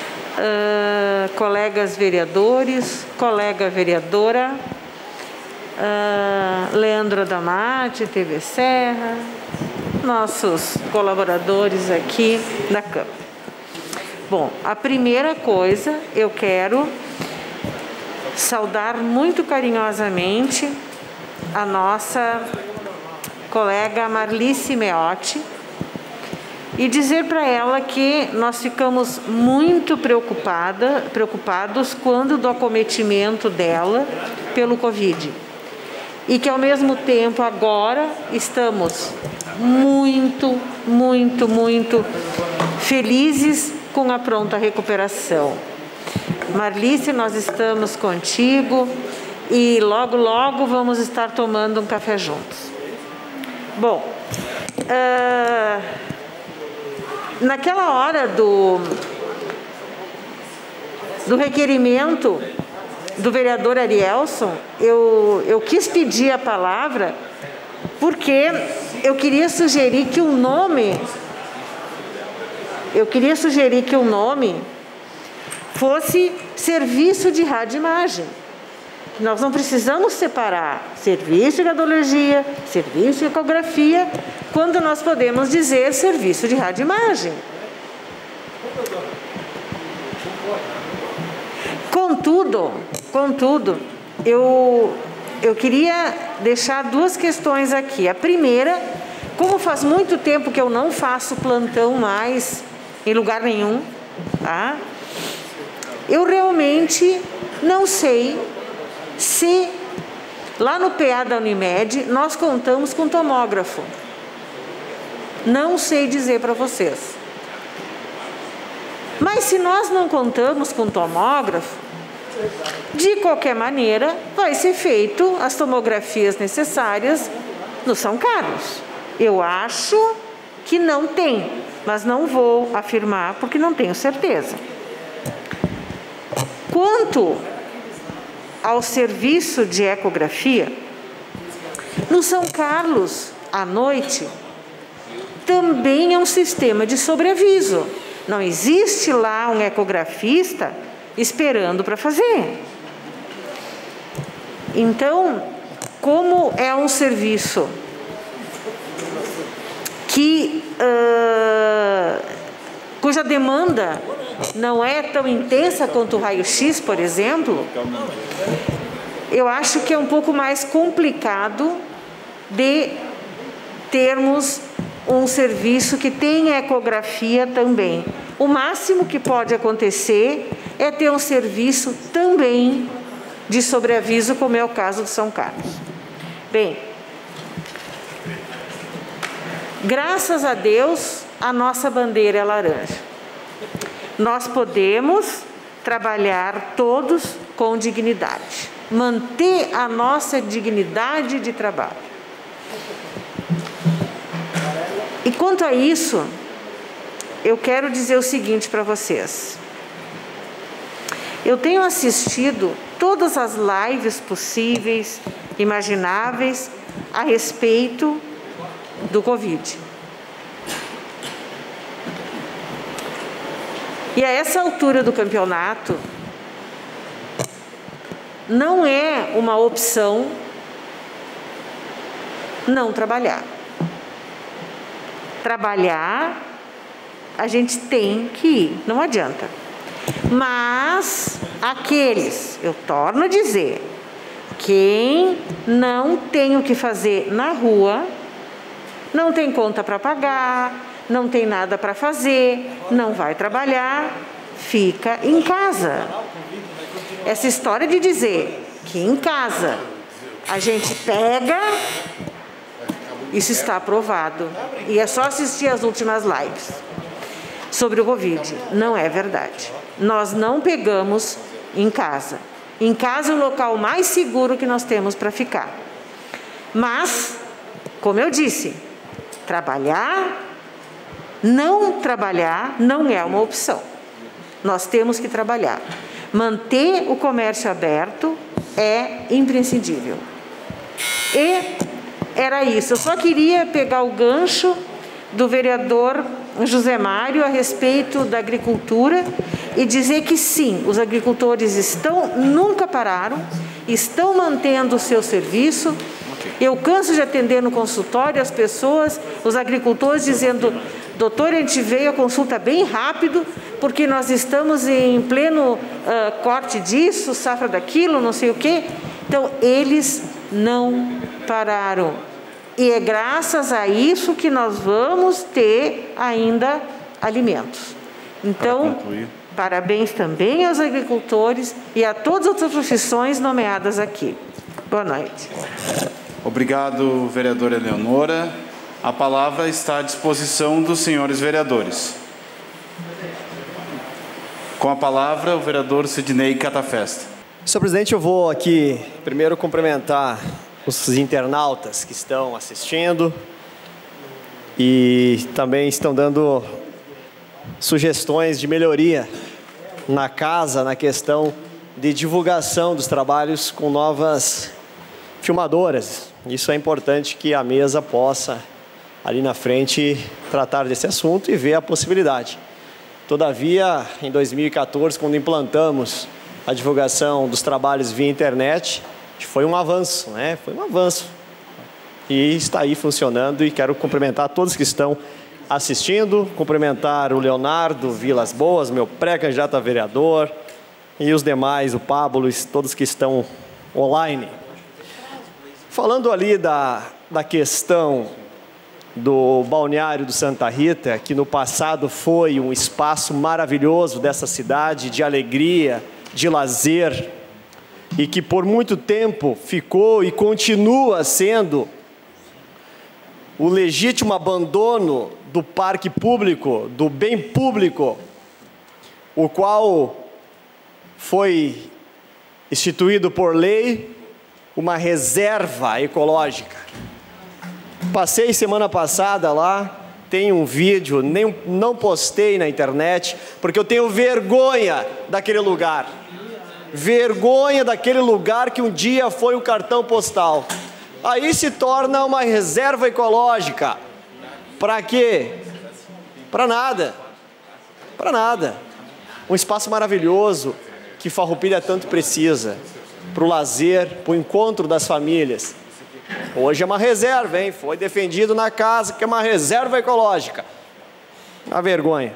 Colegas vereadores, colega vereadora, Leandro Adamati, TV Serra, nossos colaboradores aqui da Câmara. Bom, a primeira coisa, eu quero saudar muito carinhosamente a nossa colega Marlice Meotti e dizer para ela que nós ficamos muito preocupados quando do acometimento dela pelo Covid. E que, ao mesmo tempo, agora estamos muito felizes com a pronta recuperação. Marlice, nós estamos contigo e logo vamos estar tomando um café juntos. Bom, naquela hora do requerimento do vereador Arielson, eu quis pedir a palavra porque eu queria sugerir que o nome fosse serviço de radioimagem. Nós não precisamos separar serviço de radiologia, serviço de ecografia, quando nós podemos dizer serviço de radioimagem. Contudo, eu queria deixar duas questões aqui. A primeira, como faz muito tempo que eu não faço plantão mais em lugar nenhum, tá? Eu realmente não sei se lá no PA da Unimed nós contamos com tomógrafo. Não sei dizer para vocês. Mas se nós não contamos com tomógrafo, de qualquer maneira, vai ser feito as tomografias necessárias no São Carlos. Eu acho que não tem, mas não vou afirmar porque não tenho certeza. Quanto ao serviço de ecografia, no São Carlos, à noite, também é um sistema de sobreaviso. Não existe lá um ecografista esperando para fazer. Então, como é um serviço cuja demanda não é tão intensa quanto o raio-x, por exemplo, eu acho que é um pouco mais complicado de termos um serviço que tenha ecografia também. O máximo que pode acontecer é ter um serviço também de sobreaviso, como é o caso de São Carlos. Bem, graças a Deus, a nossa bandeira é laranja. Nós podemos trabalhar todos com dignidade, manter a nossa dignidade de trabalho. E quanto a isso, eu quero dizer o seguinte para vocês. Eu tenho assistido todas as lives possíveis, imagináveis, a respeito do Covid. E a essa altura do campeonato, não é uma opção não trabalhar. Trabalhar, a gente tem que ir, não adianta. Mas aqueles, eu torno a dizer, quem não tem o que fazer na rua, não tem conta para pagar, não tem nada para fazer, não vai trabalhar, fica em casa. Essa história de dizer que em casa a gente pega, isso está aprovado. E é só assistir as últimas lives sobre o Covid. Não é verdade. Nós não pegamos em casa. Em casa é o local mais seguro que nós temos para ficar. Mas, como eu disse, trabalhar Não trabalhar não é uma opção. Nós temos que trabalhar. Manter o comércio aberto é imprescindível. E era isso. Eu só queria pegar o gancho do vereador José Mário a respeito da agricultura e dizer que sim, os agricultores nunca pararam, estão mantendo o seu serviço. Eu canso de atender no consultório as pessoas, os agricultores dizendo: doutor, a gente veio a consulta bem rápido, porque nós estamos em pleno corte disso, safra daquilo, não sei o quê. Então, eles não pararam. E é graças a isso que nós vamos ter ainda alimentos. Então, parabéns também aos agricultores e a todas as outras profissões nomeadas aqui. Boa noite. Obrigado, vereadora Eleonora. A palavra está à disposição dos senhores vereadores. Com a palavra, o vereador Sidnei Catafesta. Senhor presidente, eu vou aqui primeiro cumprimentar os internautas que estão assistindo e também estão dando sugestões de melhoria na casa, na questão de divulgação dos trabalhos com novas filmadoras. Isso é importante que a mesa possa, ali na frente, tratar desse assunto e ver a possibilidade. Todavia, em 2014, quando implantamos a divulgação dos trabalhos via internet, foi um avanço, né? Foi um avanço. E está aí funcionando e quero cumprimentar todos que estão assistindo, cumprimentar o Leonardo Vilas Boas, meu pré-candidato a vereador, e os demais, o Pablo, todos que estão online. Falando ali da questão do balneário do Santa Rita, que no passado foi um espaço maravilhoso dessa cidade, de alegria, de lazer, e que por muito tempo ficou e continua sendo o legítimo abandono do parque público, do bem público, o qual foi instituído por lei uma reserva ecológica. Passei semana passada lá, tem um vídeo, não postei na internet, porque eu tenho vergonha daquele lugar. Vergonha daquele lugar que um dia foi um cartão postal. Aí se torna uma reserva ecológica. Para quê? Para nada. Para nada. Um espaço maravilhoso que Farroupilha tanto precisa. Para o lazer, para o encontro das famílias. Hoje é uma reserva, hein? Foi defendido na casa que é uma reserva ecológica. Uma vergonha.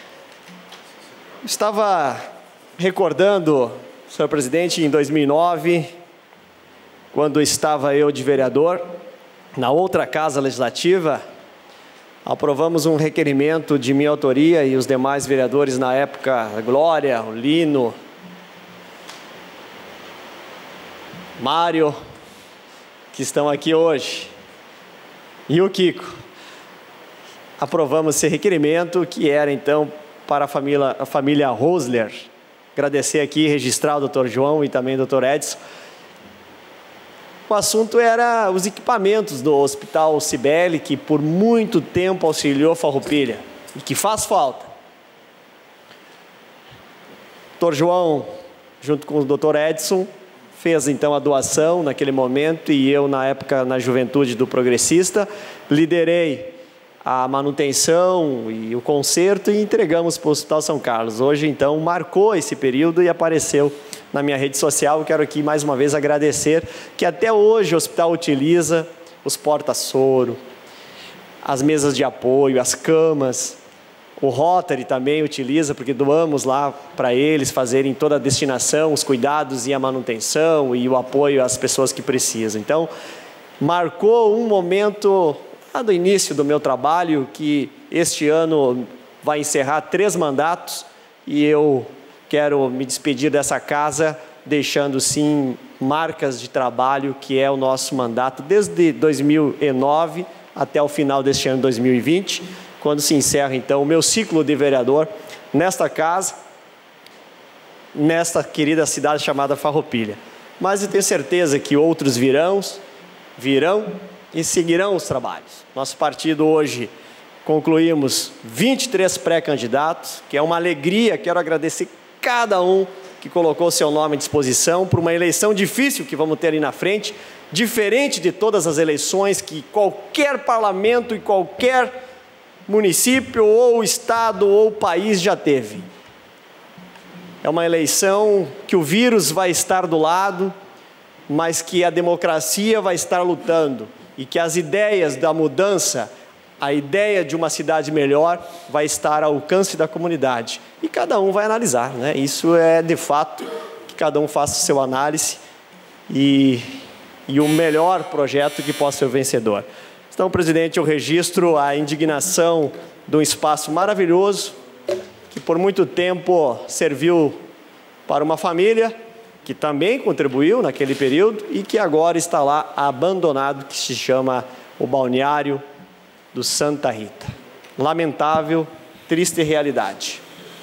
Estava recordando, senhor presidente, em 2009, quando estava eu de vereador, na outra casa legislativa, aprovamos um requerimento de minha autoria e os demais vereadores na época, a Glória, o Lino, Mário, que estão aqui hoje, e o Kiko. Aprovamos esse requerimento, que era então para a família Rosler. Agradecer aqui, registrar o Dr. João e também o Dr. Edson. O assunto era os equipamentos do Hospital Cibele, que por muito tempo auxiliou Farroupilha e que faz falta. O Dr. João, junto com o Dr. Edson, fez então a doação naquele momento e eu, na época, na juventude do Progressista, liderei a manutenção e o conserto e entregamos para o Hospital São Carlos. Hoje, então, marcou esse período e apareceu na minha rede social. Eu quero aqui, mais uma vez, agradecer que até hoje o hospital utiliza os porta-soro, as mesas de apoio, as camas. O Rotary também utiliza, porque doamos lá para eles fazerem toda a destinação, os cuidados e a manutenção e o apoio às pessoas que precisam. Então, marcou um momento lá do início do meu trabalho, que este ano vai encerrar 3 mandatos e eu quero me despedir dessa casa deixando sim marcas de trabalho, que é o nosso mandato desde 2009 até o final deste ano 2020, quando se encerra então o meu ciclo de vereador nesta casa, nesta querida cidade chamada Farroupilha. Mas eu tenho certeza que outros virão e seguirão os trabalhos. Nosso partido hoje concluímos 23 pré-candidatos, que é uma alegria. Quero agradecer cada um que colocou seu nome à disposição para uma eleição difícil que vamos ter aí na frente, diferente de todas as eleições que qualquer parlamento e qualquer município ou estado ou país já teve. É uma eleição que o vírus vai estar do lado, mas que a democracia vai estar lutando e que as ideias da mudança, a ideia de uma cidade melhor vai estar ao alcance da comunidade. E cada um vai analisar, né? Isso é de fato que cada um faça o seu análise e o melhor projeto que possa ser o vencedor. Então, presidente, eu registro a indignação de um espaço maravilhoso que por muito tempo serviu para uma família que também contribuiu naquele período e que agora está lá abandonado, que se chama o balneário do Santa Rita. Lamentável, triste realidade.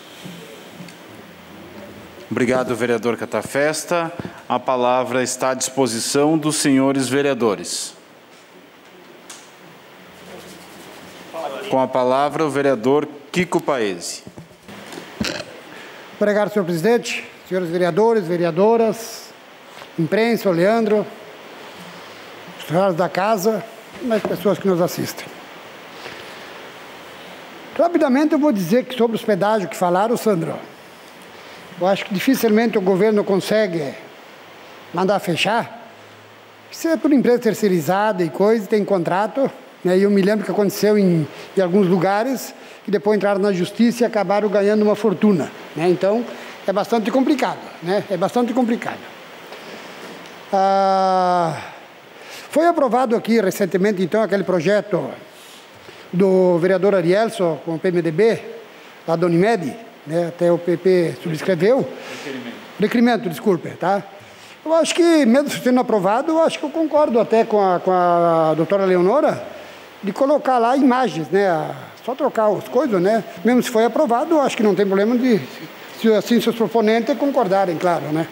Obrigado, vereador Catafesta. A palavra está à disposição dos senhores vereadores. Com a palavra, o vereador Kiko Paese. Obrigado, senhor presidente, senhores vereadores, vereadoras, imprensa, o Leandro, os funcionários da casa e as pessoas que nos assistem. Rapidamente eu vou dizer que sobre os pedágios que falaram, Sandro, eu acho que dificilmente o governo consegue mandar fechar. Isso é por empresa terceirizada e coisa, tem contrato. E eu me lembro que aconteceu em alguns lugares, que depois entraram na justiça e acabaram ganhando uma fortuna. Né? Então, é bastante complicado. Né? É bastante complicado. Foi aprovado aqui recentemente, então, aquele projeto do vereador Arielson com o PMDB, lá da Unimed, né? Até o PP subscreveu. Requerimento, desculpe, tá? Eu acho que, mesmo sendo aprovado, eu acho que eu concordo até com a doutora Leonora, de colocar lá imagens, né? Só trocar as coisas, né? Mesmo se foi aprovado, eu acho que não tem problema de, se assim, seus proponentes concordarem, claro, né?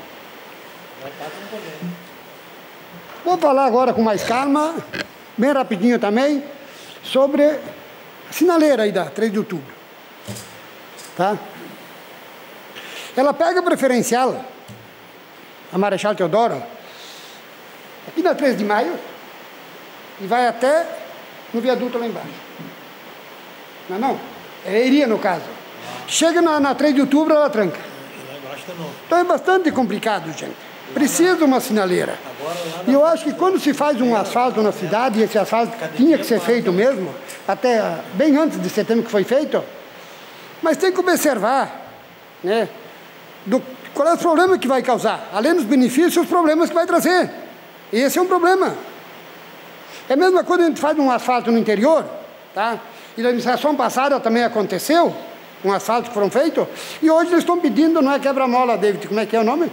Vou falar agora com mais calma, bem rapidinho também, sobre a sinaleira aí da 3 de outubro. Tá? Ela pega preferencial, a Marechal Teodoro, aqui na 3 de maio, e vai até no viaduto lá embaixo. Não? Iria no caso. Chega na 3 de outubro, ela tranca. Então é bastante complicado, gente. Precisa uma sinaleira. E eu acho que quando se faz um asfalto na cidade, e esse asfalto tinha que ser feito mesmo, até bem antes de setembro que foi feito, mas tem que observar, né, qual é o problema que vai causar. Além dos benefícios, os problemas que vai trazer. E esse é um problema. É a mesma coisa a gente faz um asfalto no interior, tá? E na administração passada também aconteceu, um asfalto que foram feitos, e hoje eles estão pedindo, não é quebra-mola, David, como é que é o nome?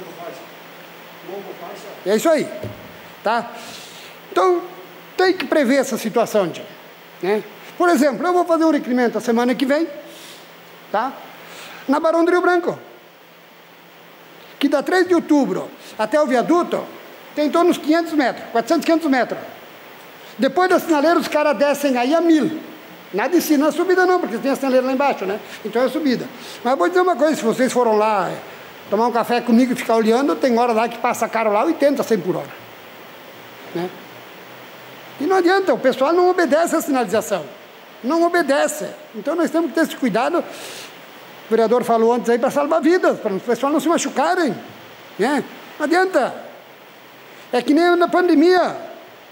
É isso aí, tá? Então, tem que prever essa situação, gente, né? Por exemplo, eu vou fazer um requerimento a semana que vem, tá? Na Barão do Rio Branco, que da 3 de outubro até o viaduto tem em torno de 500 metros, 400, 500 metros. Depois da sinaleira, os caras descem aí a 1000. Nada em si, não é subida não, porque tem a sinaleira lá embaixo, né? Então é subida. Mas vou dizer uma coisa, se vocês foram lá tomar um café comigo e ficar olhando, tem hora lá que passa carro lá 80, 100 por hora. Né? E não adianta, o pessoal não obedece a sinalização. Não obedece. Então nós temos que ter esse cuidado. O vereador falou antes aí para salvar vidas, para o pessoal não se machucarem. Né? Não adianta. É que nem na pandemia.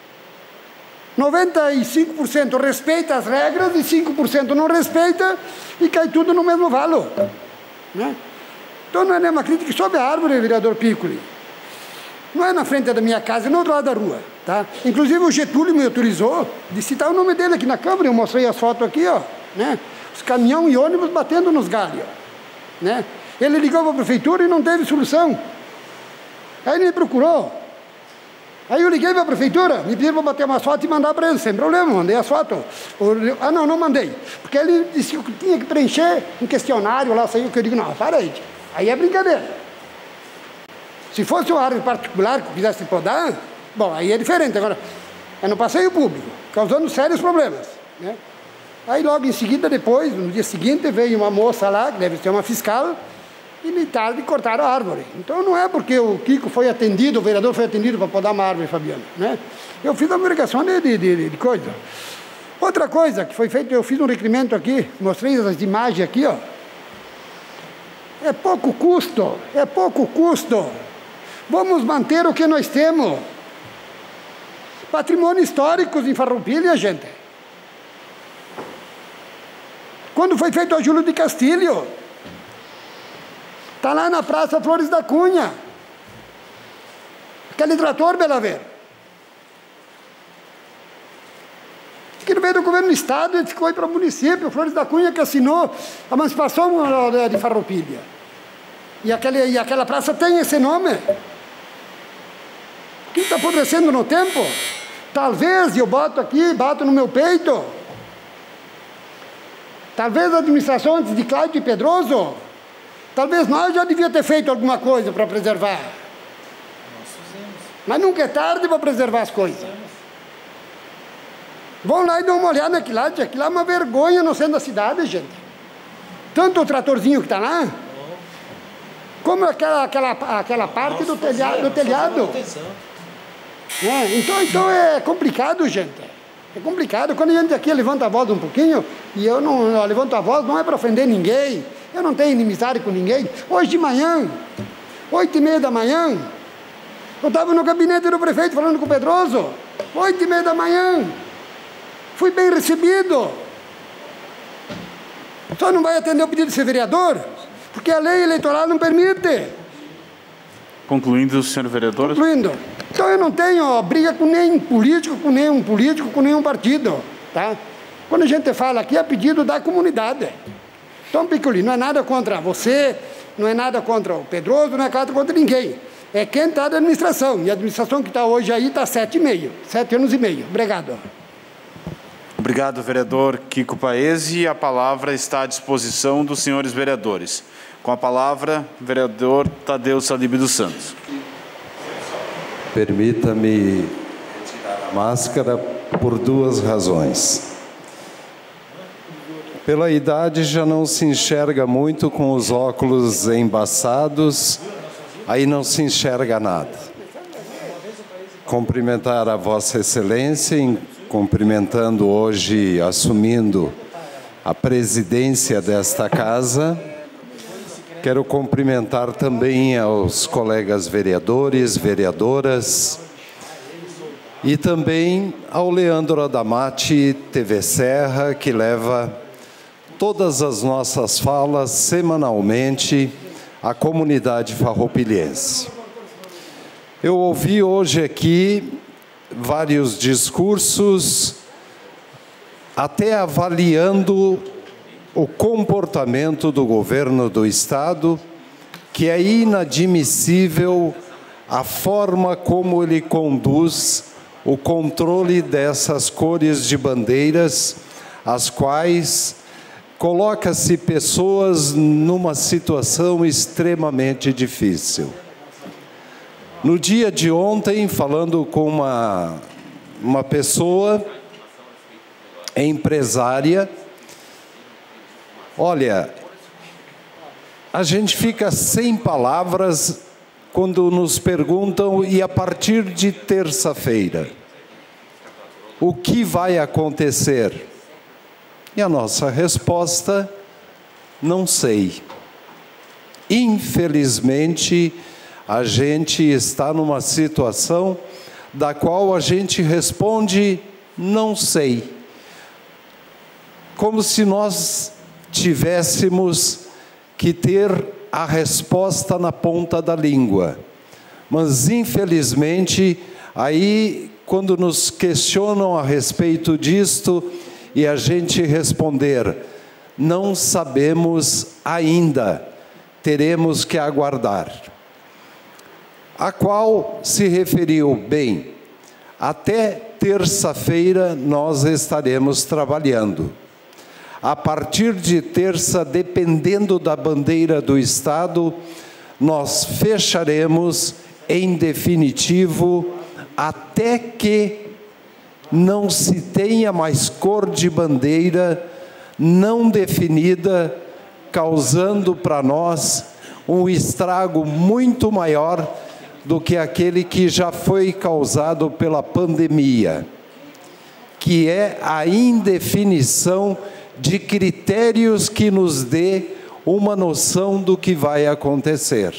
95% respeita as regras e 5% não respeita e cai tudo no mesmo valo. Né? Então não é nenhuma crítica sobre a árvore, vereador Piccoli. Não é na frente da minha casa, é no outro lado da rua. Tá? Inclusive o Getúlio me autorizou de citar o nome dele aqui na Câmara, eu mostrei as fotos aqui, ó, né? Os caminhões e ônibus batendo nos galhos. Né? Ele ligou para a prefeitura e não teve solução. Aí ele me procurou. Aí eu liguei para a prefeitura, me pediram para bater umas fotos e mandar para ele, sem problema, mandei as fotos. Ah, não mandei. Porque ele disse que tinha que preencher um questionário lá, saiu que eu digo, não, para aí. Aí é brincadeira. Se fosse uma área particular que quisesse podar, bom, aí é diferente. Agora, é no passeio público, causando sérios problemas. Né? Aí logo em seguida, depois, no dia seguinte, veio uma moça lá, que deve ser uma fiscal, e de tarde cortaram a árvore. Então não é porque o Kiko foi atendido, o vereador foi atendido para podar uma árvore, Fabiano, né? Eu fiz uma obrigação de coisa. Outra coisa que foi feita, eu fiz um requerimento aqui, mostrei as imagens aqui, ó. É pouco custo, é pouco custo. Vamos manter o que nós temos. Patrimônio histórico em Farroupilha, gente. Quando foi feito a Júlio de Castilho, está lá na Praça Flores da Cunha. Aquele trator, Bela Ver. Que veio do governo do estado e ficou aí para o município, Flores da Cunha, que assinou a emancipação de Farroupilha. E aquela praça tem esse nome. O que está apodrecendo no tempo? Talvez, eu boto aqui, bato no meu peito, talvez a administração antes de Cláudio e Pedroso, talvez nós já devíamos ter feito alguma coisa para preservar. Mas nunca é tarde para preservar as coisas. Vão lá e dão uma olhada naquilo lá. Aquilo lá é uma vergonha no centro da cidade, gente. Tanto o tratorzinho que está lá, como aquela parte do telhado. Então é complicado, gente. É complicado. Quando a gente aqui levanta a voz um pouquinho, e eu não levanto a voz, não é para ofender ninguém. Eu não tenho inimizade com ninguém. Hoje de manhã, 8h30 da manhã, eu estava no gabinete do prefeito falando com o Pedroso. 8h30 da manhã. Fui bem recebido. Só não vai atender o pedido de ser vereador, porque a lei eleitoral não permite. Concluindo, senhor vereador. Concluindo. Então eu não tenho briga com nenhum político, com nenhum partido. Tá? Quando a gente fala aqui, é pedido da comunidade. Então, Piccoli, não é nada contra você, não é nada contra o Pedroso, não é nada contra ninguém. É quem está da administração. E a administração que está hoje aí está 7 anos e meio. Obrigado. Obrigado, vereador Kiko Paese. A palavra está à disposição dos senhores vereadores. Com a palavra, vereador Tadeu Salib dos Santos. Permita-me retirar a máscara por 2 razões. Pela idade já não se enxerga muito com os óculos embaçados, aí não se enxerga nada. Cumprimentar a Vossa Excelência, cumprimentando hoje, assumindo a presidência desta casa. Quero cumprimentar também aos colegas vereadores, vereadoras, e também ao Leandro Adamati, TV Serra, que leva todas as nossas falas semanalmente à comunidade farroupilhense. Eu ouvi hoje aqui vários discursos, até avaliando o comportamento do governo do Estado, que é inadmissível a forma como ele conduz o controle dessas cores de bandeiras, as quais coloca-se pessoas numa situação extremamente difícil. No dia de ontem, falando com uma pessoa empresária, olha, a gente fica sem palavras quando nos perguntam, e a partir de terça-feira, o que vai acontecer? E a nossa resposta, não sei. Infelizmente, a gente está numa situação da qual a gente responde, não sei. Como se nós tivéssemos que ter a resposta na ponta da língua. Mas, infelizmente, aí, quando nos questionam a respeito disto, e a gente responder, não sabemos ainda, teremos que aguardar. A qual se referiu, bem, até terça-feira nós estaremos trabalhando. A partir de terça, dependendo da bandeira do Estado, nós fecharemos em definitivo até que não se tenha mais cor de bandeira não definida, causando para nós um estrago muito maior do que aquele que já foi causado pela pandemia, que é a indefinição de critérios que nos dê uma noção do que vai acontecer.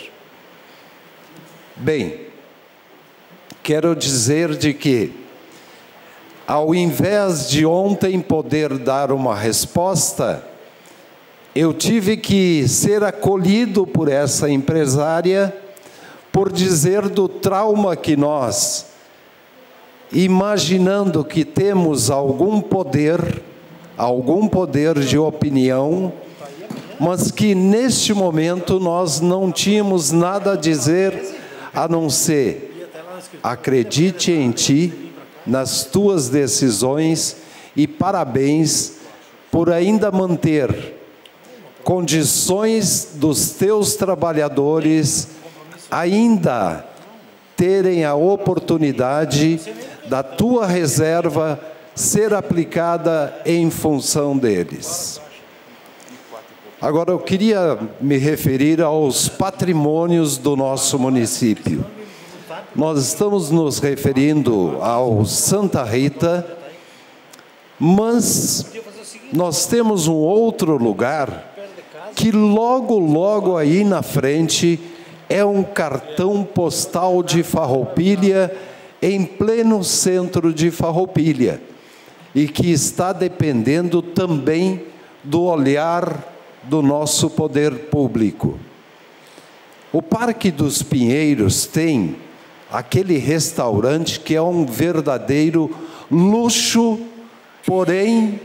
Bem, quero dizer de que, ao invés de ontem poder dar uma resposta, eu tive que ser acolhido por essa empresária por dizer do trauma que nós, imaginando que temos algum poder de opinião, mas que neste momento nós não tínhamos nada a dizer a não ser: acredite em ti, nas tuas decisões, e parabéns por ainda manter condições dos teus trabalhadores ainda terem a oportunidade da tua reserva ser aplicada em função deles. Agora, eu queria me referir aos patrimônios do nosso município. Nós estamos nos referindo ao Santa Rita, mas nós temos um outro lugar que logo aí na frente é um cartão postal de Farroupilha, em pleno centro de Farroupilha, e que está dependendo também do olhar do nosso poder público. O Parque dos Pinheiros tem aquele restaurante que é um verdadeiro luxo, porém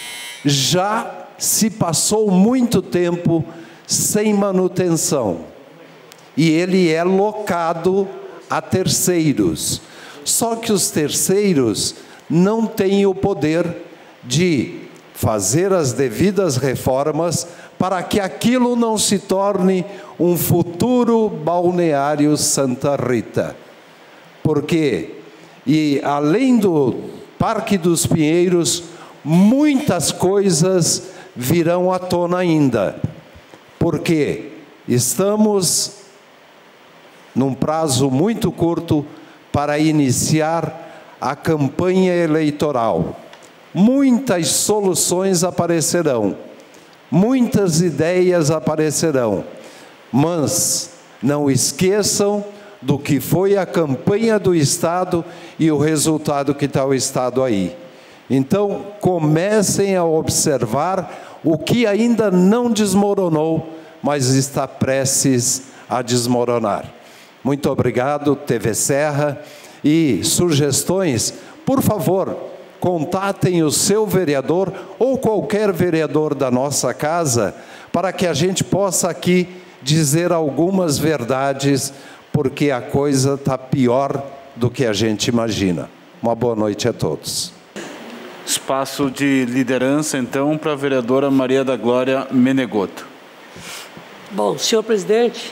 já se passou muito tempo sem manutenção. E ele é locado a terceiros. Só que os terceiros não têm o poder de fazer as devidas reformas para que aquilo não se torne um futuro balneário Santa Rita. Porque, e além do Parque dos Pinheiros, muitas coisas virão à tona ainda. Porque estamos num prazo muito curto para iniciar a campanha eleitoral. Muitas soluções aparecerão, muitas ideias aparecerão, mas não esqueçam do que foi a campanha do Estado e o resultado que está o Estado aí. Então, comecem a observar o que ainda não desmoronou, mas está prestes a desmoronar. Muito obrigado, TV Serra. E sugestões, por favor, contatem o seu vereador ou qualquer vereador da nossa casa para que a gente possa aqui dizer algumas verdades, porque a coisa está pior do que a gente imagina. Uma boa noite a todos. Espaço de liderança, então, para a vereadora Maria da Glória Menegotto. Bom, senhor presidente,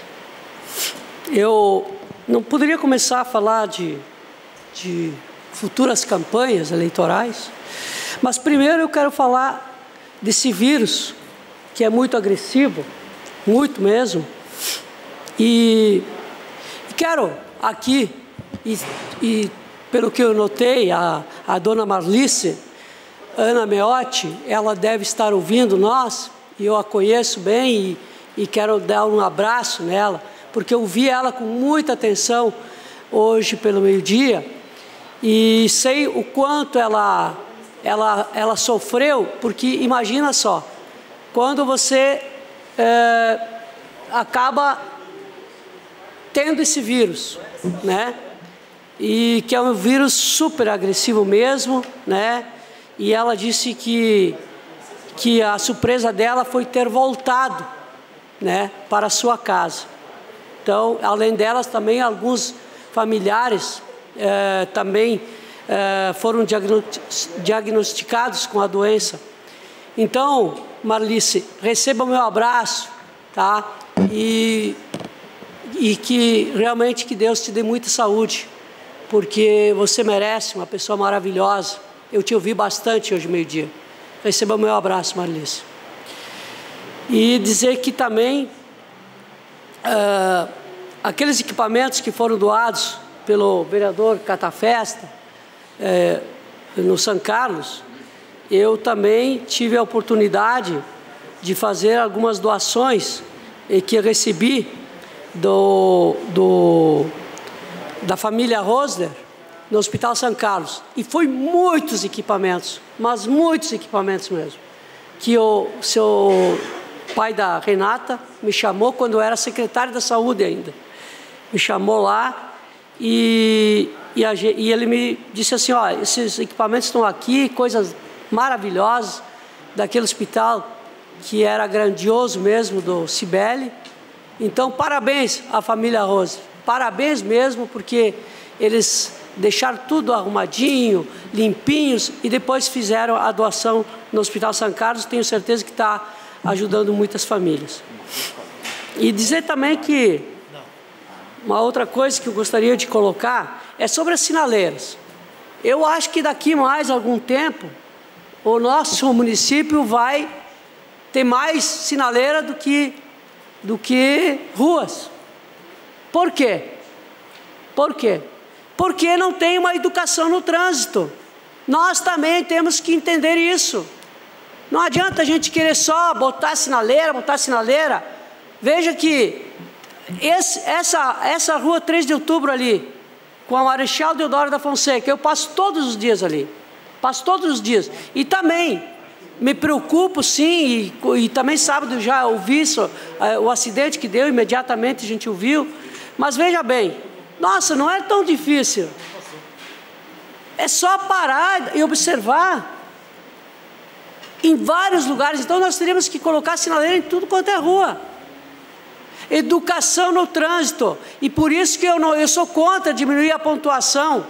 eu não poderia começar a falar de futuras campanhas eleitorais, mas primeiro eu quero falar desse vírus que é muito agressivo, muito mesmo, e quero aqui, e pelo que eu notei, a dona Marlice Ana Meotti, ela deve estar ouvindo nós, e eu a conheço bem, e quero dar um abraço nela, porque eu vi ela com muita atenção hoje pelo meio-dia, e sei o quanto ela sofreu, porque imagina só, quando você acaba tendo esse vírus, né? E que é um vírus super agressivo mesmo, né? E ela disse que a surpresa dela foi ter voltado, né, para a sua casa. Então, além delas, também alguns familiares também foram diagnosticados com a doença. Então, Marlice, receba o meu abraço, tá? E que realmente que Deus te dê muita saúde, porque você merece, uma pessoa maravilhosa. Eu te ouvi bastante hoje meio-dia. receba o meu abraço, Marilice. E dizer que também aqueles equipamentos que foram doados pelo vereador Catafesta, no São Carlos, eu também tive a oportunidade de fazer algumas doações que eu recebi da família Rosler no Hospital São Carlos. E foi muitos equipamentos, mas muitos equipamentos mesmo, que o seu pai da Renata me chamou quando eu era secretário da Saúde ainda. Me chamou lá e ele me disse assim, ó, esses equipamentos estão aqui, coisas maravilhosas daquele hospital que era grandioso mesmo, do Cibele. Então, parabéns à família Rose, parabéns mesmo, porque eles deixaram tudo arrumadinho, limpinhos, e depois fizeram a doação no Hospital São Carlos. Tenho certeza que está ajudando muitas famílias. E dizer também que uma outra coisa que eu gostaria de colocar é sobre as sinaleiras. Eu acho que daqui mais algum tempo o nosso município vai ter mais sinaleira do que ruas. Por quê? Por quê? Porque não tem uma educação no trânsito. Nós também temos que entender isso. Não adianta a gente querer só botar sinaleira. Veja que essa rua 3 de outubro ali, com a Marechal Deodoro da Fonseca, eu passo todos os dias ali. Passo todos os dias. E também me preocupo, sim, e também sábado já ouvi isso, o acidente que deu, imediatamente a gente ouviu. Mas veja bem, nossa, não é tão difícil. É só parar e observar. Em vários lugares. Então nós teríamos que colocar sinaleira em tudo quanto é rua. Educação no trânsito. E por isso que eu sou contra diminuir a pontuação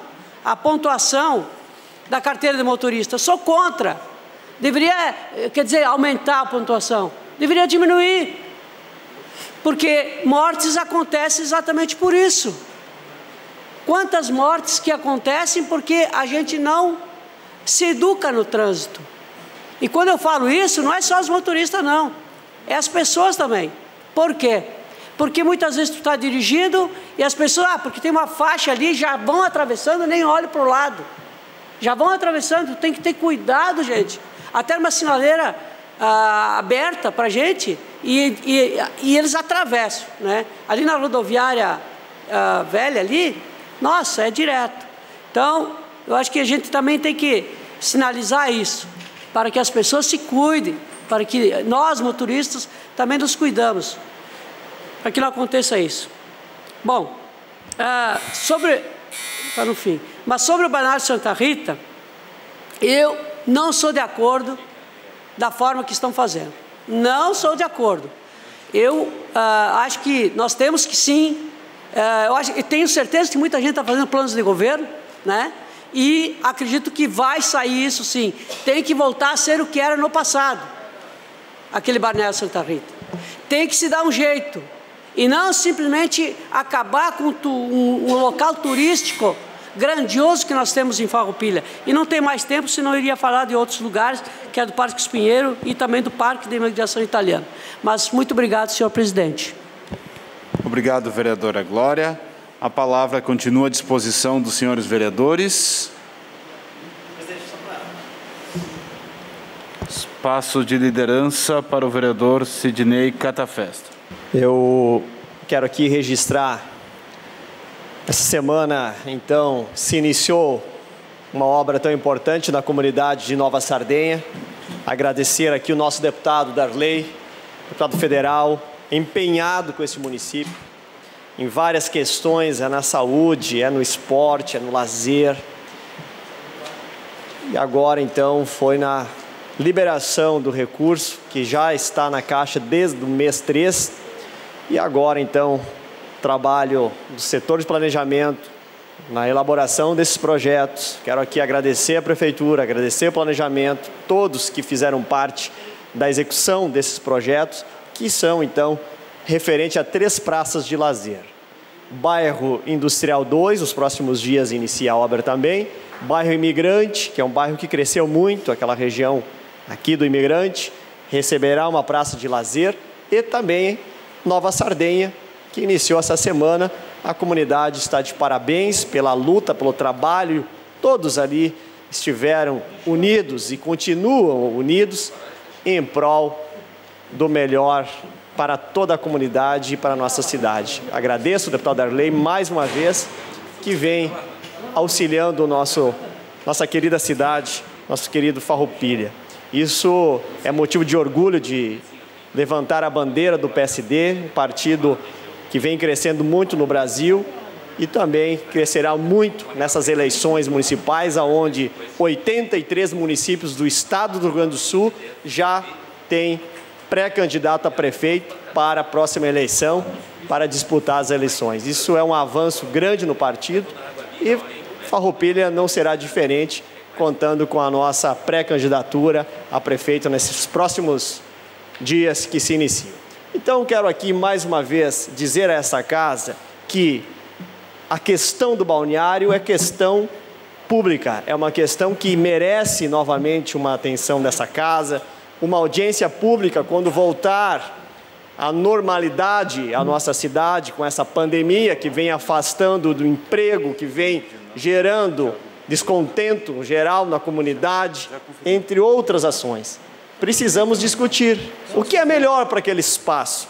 da carteira de motorista. Sou contra. Deveria, quer dizer, aumentar a pontuação. Deveria diminuir. Porque mortes acontecem exatamente por isso. Quantas mortes que acontecem porque a gente não se educa no trânsito. E quando eu falo isso, não é só os motoristas, não. É as pessoas também. Por quê? Porque muitas vezes tu está dirigindo e as pessoas, porque tem uma faixa ali, já vão atravessando, nem olham para o lado. Já vão atravessando, tem que ter cuidado, gente. Até uma sinaleira aberta para a gente e eles atravessam, né? Ali na rodoviária velha ali, nossa, é direto. Então, eu acho que a gente também tem que sinalizar isso, para que as pessoas se cuidem, para que nós, motoristas, também nos cuidamos, para que não aconteça isso. Bom, para no fim, mas sobre o Balneário Santa Rita, eu não sou de acordo da forma que estão fazendo. Não sou de acordo. Eu acho que nós temos que sim, eu tenho certeza que muita gente está fazendo planos de governo, né? E acredito que vai sair isso sim. Tem que voltar a ser o que era no passado, aquele Balneário Santa Rita. Tem que se dar um jeito. E não simplesmente acabar com um local turístico grandioso que nós temos em Farroupilha. E não tem mais tempo, senão eu iria falar de outros lugares, que é do Parque Espinheiro e também do Parque de Imigração Italiana. Mas muito obrigado, senhor presidente. Obrigado, vereadora Glória. A palavra continua à disposição dos senhores vereadores. Espaço de liderança para o vereador Sidney Catafesta. Eu quero aqui registrar, essa semana, então, se iniciou uma obra tão importante na comunidade de Nova Sardenha. Agradecer aqui o nosso deputado Darley, deputado federal, empenhado com esse município, em várias questões, é na saúde, é no esporte, é no lazer. E agora, então, foi na liberação do recurso, que já está na Caixa desde o mês 3, e agora, então, trabalho do setor de planejamento, na elaboração desses projetos. Quero aqui agradecer a Prefeitura, agradecer o planejamento, todos que fizeram parte da execução desses projetos, que são, então, referente a 3 praças de lazer. Bairro Industrial 2, nos próximos dias inicia a obra também. Bairro Imigrante, que é um bairro que cresceu muito, aquela região aqui do Imigrante, receberá uma praça de lazer e também Nova Sardenha, que iniciou essa semana. A comunidade está de parabéns pela luta, pelo trabalho. Todos ali estiveram unidos e continuam unidos em prol do melhor para toda a comunidade e para a nossa cidade. Agradeço, deputado Darley, mais uma vez, que vem auxiliando nossa querida cidade, nosso querido Farroupilha. Isso é motivo de orgulho de levantar a bandeira do PSD, um partido que vem crescendo muito no Brasil e também crescerá muito nessas eleições municipais, onde 83 municípios do estado do Rio Grande do Sul já têm pré-candidato a prefeito para a próxima eleição, para disputar as eleições. Isso é um avanço grande no partido e Farroupilha não será diferente, contando com a nossa pré-candidatura a prefeito nesses próximos dias que se iniciam. Então, quero aqui mais uma vez dizer a essa casa que a questão do balneário é questão pública, é uma questão que merece novamente uma atenção dessa casa, uma audiência pública quando voltar à normalidade a nossa cidade, com essa pandemia que vem afastando do emprego, que vem gerando descontento geral na comunidade, entre outras ações. Precisamos discutir o que é melhor para aquele espaço.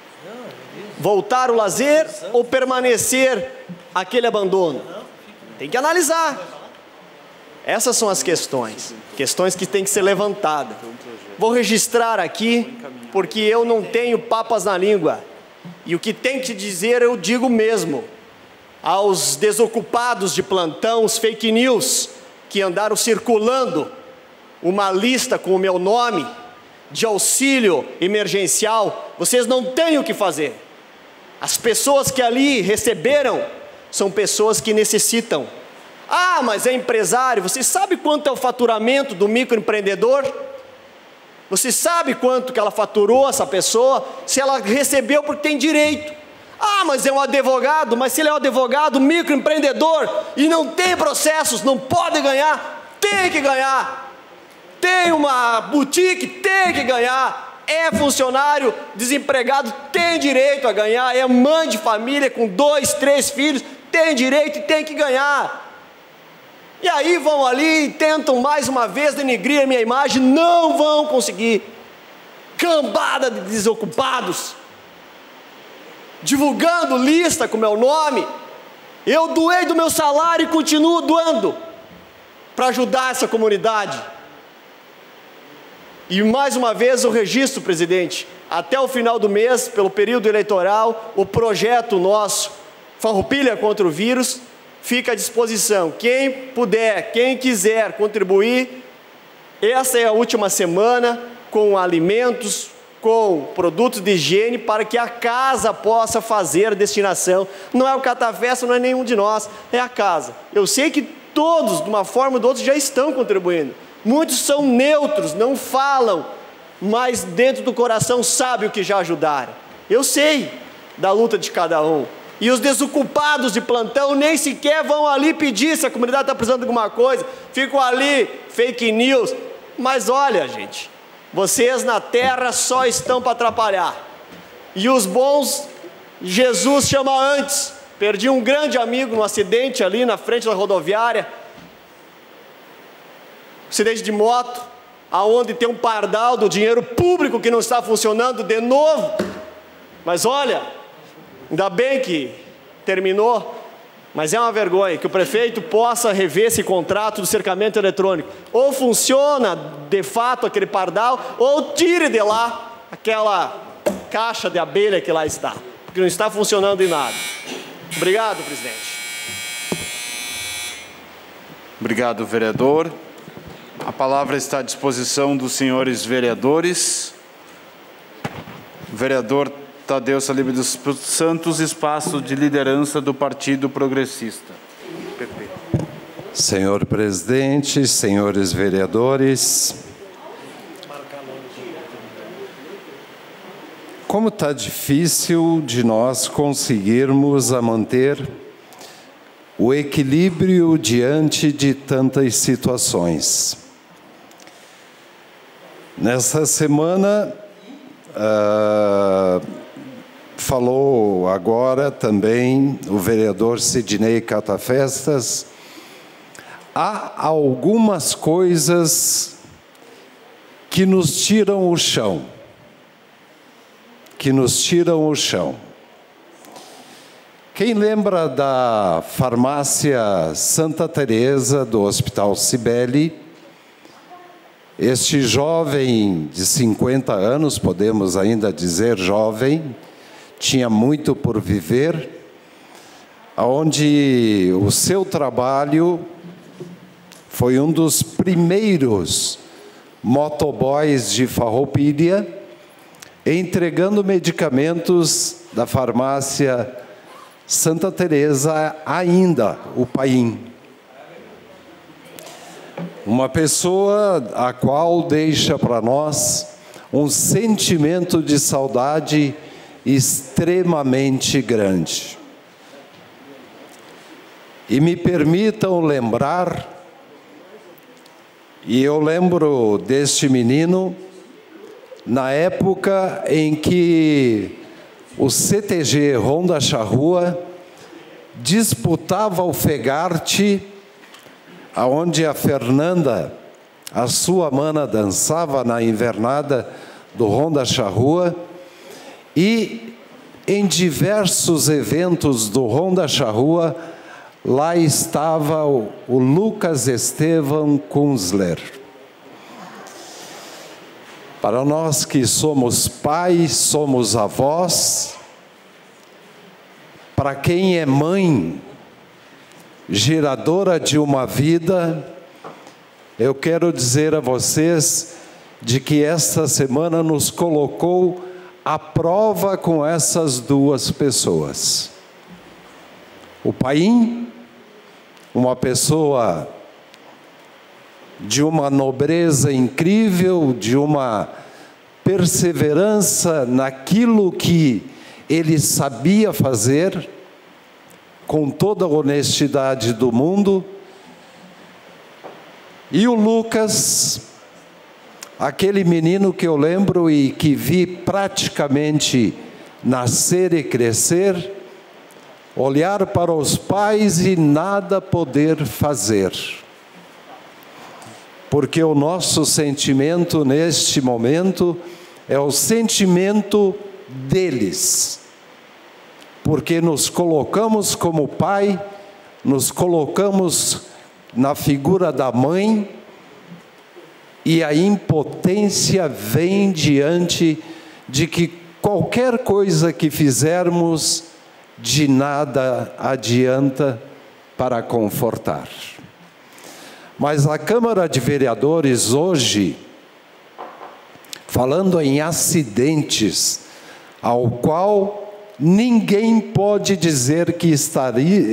Voltar o lazer ou permanecer aquele abandono? Tem que analisar. Essas são as questões que têm que ser levantadas. Vou registrar aqui, porque eu não tenho papas na língua. E o que tem que dizer, eu digo mesmo. Aos desocupados de plantão, os fake news, que andaram circulando uma lista com o meu nome, de auxílio emergencial, vocês não têm o que fazer. As pessoas que ali receberam são pessoas que necessitam. Ah, mas é empresário. Você sabe quanto é o faturamento do microempreendedor? Você sabe quanto que ela faturou, essa pessoa? Se ela recebeu porque tem direito. Ah, mas é um advogado. Mas se ele é um advogado, microempreendedor, e não tem processos, não pode ganhar, tem que ganhar. Tem uma boutique, tem que ganhar. É funcionário desempregado, tem direito a ganhar. É mãe de família com 2, 3 filhos, tem direito e tem que ganhar. E aí vão ali e tentam mais uma vez denegrir a minha imagem, não vão conseguir. Cambada de desocupados, divulgando lista com meu nome. Eu doei do meu salário e continuo doando para ajudar essa comunidade. E mais uma vez eu registro, presidente, até o final do mês, pelo período eleitoral, o projeto nosso, Farroupilha contra o Vírus, fica à disposição. Quem puder, quem quiser contribuir, essa é a última semana com alimentos, com produtos de higiene, para que a casa possa fazer a destinação. Não é o catafesta, não é nenhum de nós, é a casa. Eu sei que todos, de uma forma ou de outra, já estão contribuindo. Muitos são neutros, não falam, mas dentro do coração sabem o que já ajudaram. Eu sei da luta de cada um. E os desocupados de plantão nem sequer vão ali pedir se a comunidade está precisando de alguma coisa. Ficam ali, fake news. Mas olha, gente, vocês na terra só estão para atrapalhar. E os bons, Jesus chama antes. Perdi um grande amigo num acidente ali na frente da rodoviária. Acidente de moto, aonde tem um pardal do dinheiro público que não está funcionando de novo. Mas olha, ainda bem que terminou, mas é uma vergonha que o prefeito possa rever esse contrato do cercamento eletrônico. Ou funciona de fato aquele pardal, ou tire de lá aquela caixa de abelha que lá está, porque não está funcionando em nada. Obrigado, presidente. Obrigado, vereador. A palavra está à disposição dos senhores vereadores. Vereador Tadeu Saliba dos Santos, espaço de liderança do Partido Progressista. PP. Senhor presidente, senhores vereadores, como está difícil de nós conseguirmos manter o equilíbrio diante de tantas situações. Nessa semana, falou agora também o vereador Sidney Catafestas, há algumas coisas que nos tiram o chão. Quem lembra da farmácia Santa Teresa do Hospital Cibele? Este jovem de 50 anos, podemos ainda dizer jovem, tinha muito por viver, onde o seu trabalho foi um dos primeiros motoboys de Farroupilha, entregando medicamentos da farmácia Santa Teresa, ainda o Paim. Uma pessoa a qual deixa para nós um sentimento de saudade extremamente grande. E me permitam lembrar, e eu lembro deste menino, na época em que o CTG Ronda Charrua disputava o Fegarte, aonde a Fernanda, a sua mana, dançava na invernada do Ronda Charrua, e em diversos eventos do Ronda Charrua, lá estava o Lucas Estevam Kunzler. Para nós que somos pais, somos avós, para quem é mãe, geradora de uma vida, eu quero dizer a vocês de que esta semana nos colocou à prova com essas duas pessoas. O Paim, uma pessoa de uma nobreza incrível, de uma perseverança naquilo que ele sabia fazer, com toda a honestidade do mundo. E o Lucas, aquele menino que eu lembro e que vi praticamente nascer e crescer, olhar para os pais e nada poder fazer. Porque o nosso sentimento neste momento é o sentimento deles. Porque nos colocamos como pai, nos colocamos na figura da mãe, e a impotência vem diante de que qualquer coisa que fizermos, de nada adianta para confortar. Mas a Câmara de Vereadores hoje, falando em acidentes, ao qual ninguém pode dizer que está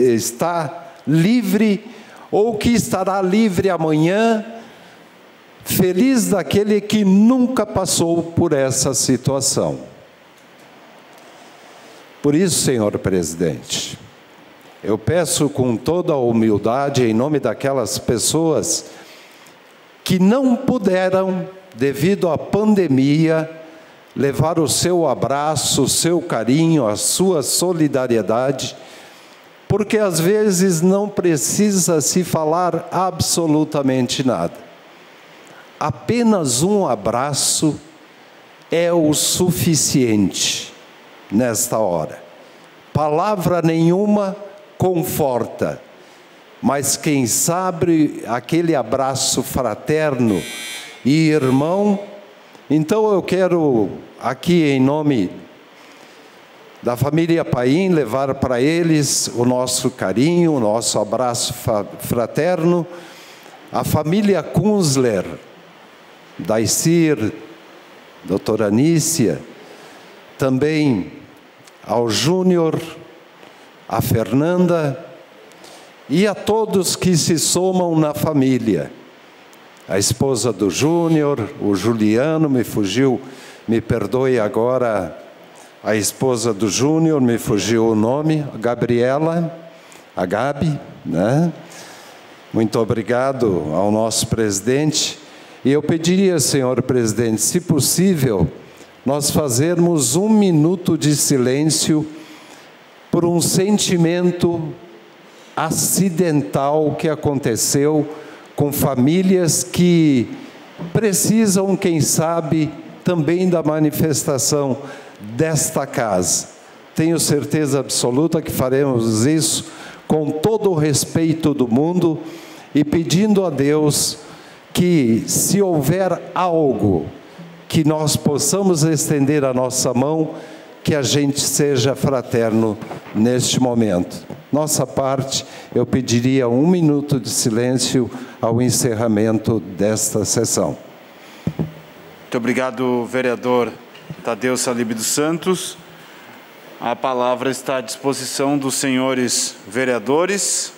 livre ou que estará livre amanhã, feliz daquele que nunca passou por essa situação. Por isso, senhor presidente, eu peço com toda a humildade, em nome daquelas pessoas que não puderam, devido à pandemia, levar o seu abraço, o seu carinho, a sua solidariedade, porque às vezes não precisa se falar absolutamente nada. Apenas um abraço é o suficiente nesta hora. Palavra nenhuma conforta, mas quem sabe aquele abraço fraterno e irmão. Então eu quero aqui, em nome da família Paim, levar para eles o nosso carinho, o nosso abraço fraterno, a família Kunzler, Daicir, doutora Anícia, também ao Júnior, a Fernanda e a todos que se somam na família. A esposa do Júnior, o Juliano, me fugiu, me perdoe agora, a esposa do Júnior, me fugiu o nome, a Gabriela, a Gabi, né? Muito obrigado ao nosso presidente. E eu pediria, senhor presidente, se possível, nós fazermos 1 minuto de silêncio por um sentimento acidental que aconteceu com famílias que precisam, quem sabe, também da manifestação desta casa. Tenho certeza absoluta que faremos isso com todo o respeito do mundo e pedindo a Deus que, se houver algo que nós possamos estender a nossa mão, que a gente seja fraterno neste momento. Nossa parte, eu pediria 1 minuto de silêncio ao encerramento desta sessão. Muito obrigado, vereador Tadeu Salib dos Santos. A palavra está à disposição dos senhores vereadores.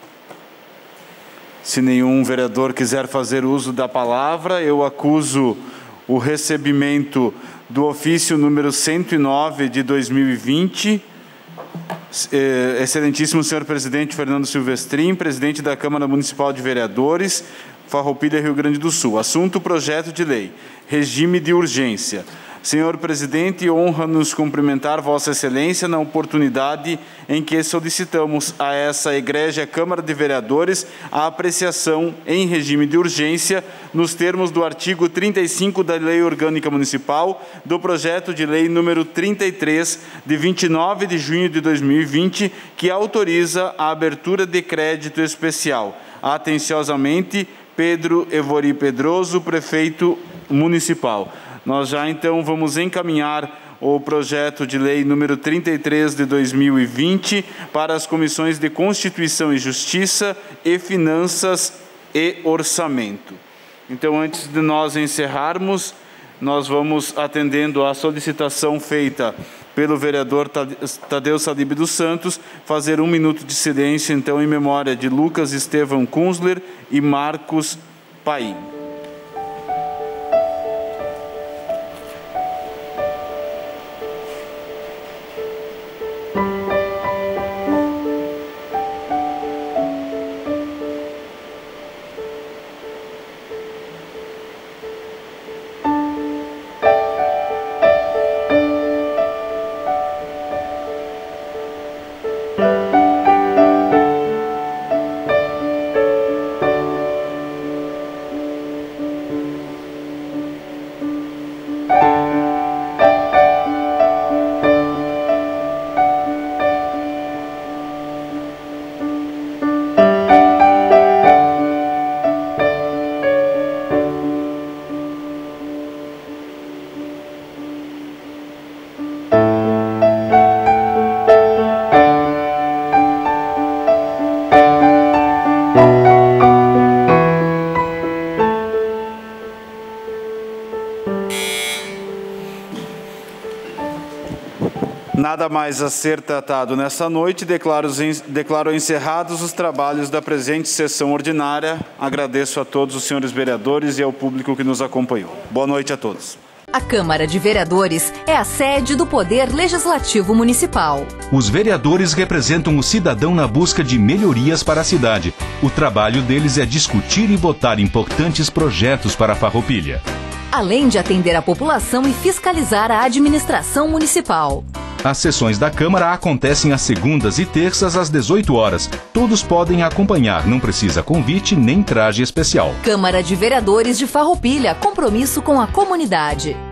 Se nenhum vereador quiser fazer uso da palavra, eu acuso o recebimento do ofício número 109 de 2020. Excelentíssimo senhor presidente Fernando Silvestrin, presidente da Câmara Municipal de Vereadores, Farroupilha, Rio Grande do Sul. Assunto: projeto de lei, regime de urgência. Senhor presidente, honra-nos cumprimentar Vossa Excelência na oportunidade em que solicitamos a essa egrégia Câmara de Vereadores a apreciação em regime de urgência, nos termos do artigo 35 da Lei Orgânica Municipal, do projeto de lei número 33, de 29 de junho de 2020, que autoriza a abertura de crédito especial. Atenciosamente, Pedro Evori Pedroso, prefeito municipal. Nós já então vamos encaminhar o projeto de lei número 33 de 2020 para as comissões de Constituição e Justiça e Finanças e Orçamento. Então, antes de nós encerrarmos, nós vamos, atendendo à solicitação feita pelo vereador Tadeu Salib dos Santos, fazer 1 minuto de silêncio, então, em memória de Lucas Estevam Kunzler e Marcos Paim. Nada mais a ser tratado nesta noite, declaro encerrados os trabalhos da presente sessão ordinária. Agradeço a todos os senhores vereadores e ao público que nos acompanhou. Boa noite a todos. A Câmara de Vereadores é a sede do Poder Legislativo Municipal. Os vereadores representam o cidadão na busca de melhorias para a cidade. O trabalho deles é discutir e votar importantes projetos para a Farroupilha, além de atender a população e fiscalizar a administração municipal. As sessões da Câmara acontecem às segundas e terças às 18 horas. Todos podem acompanhar, não precisa convite nem traje especial. Câmara de Vereadores de Farroupilha, compromisso com a comunidade.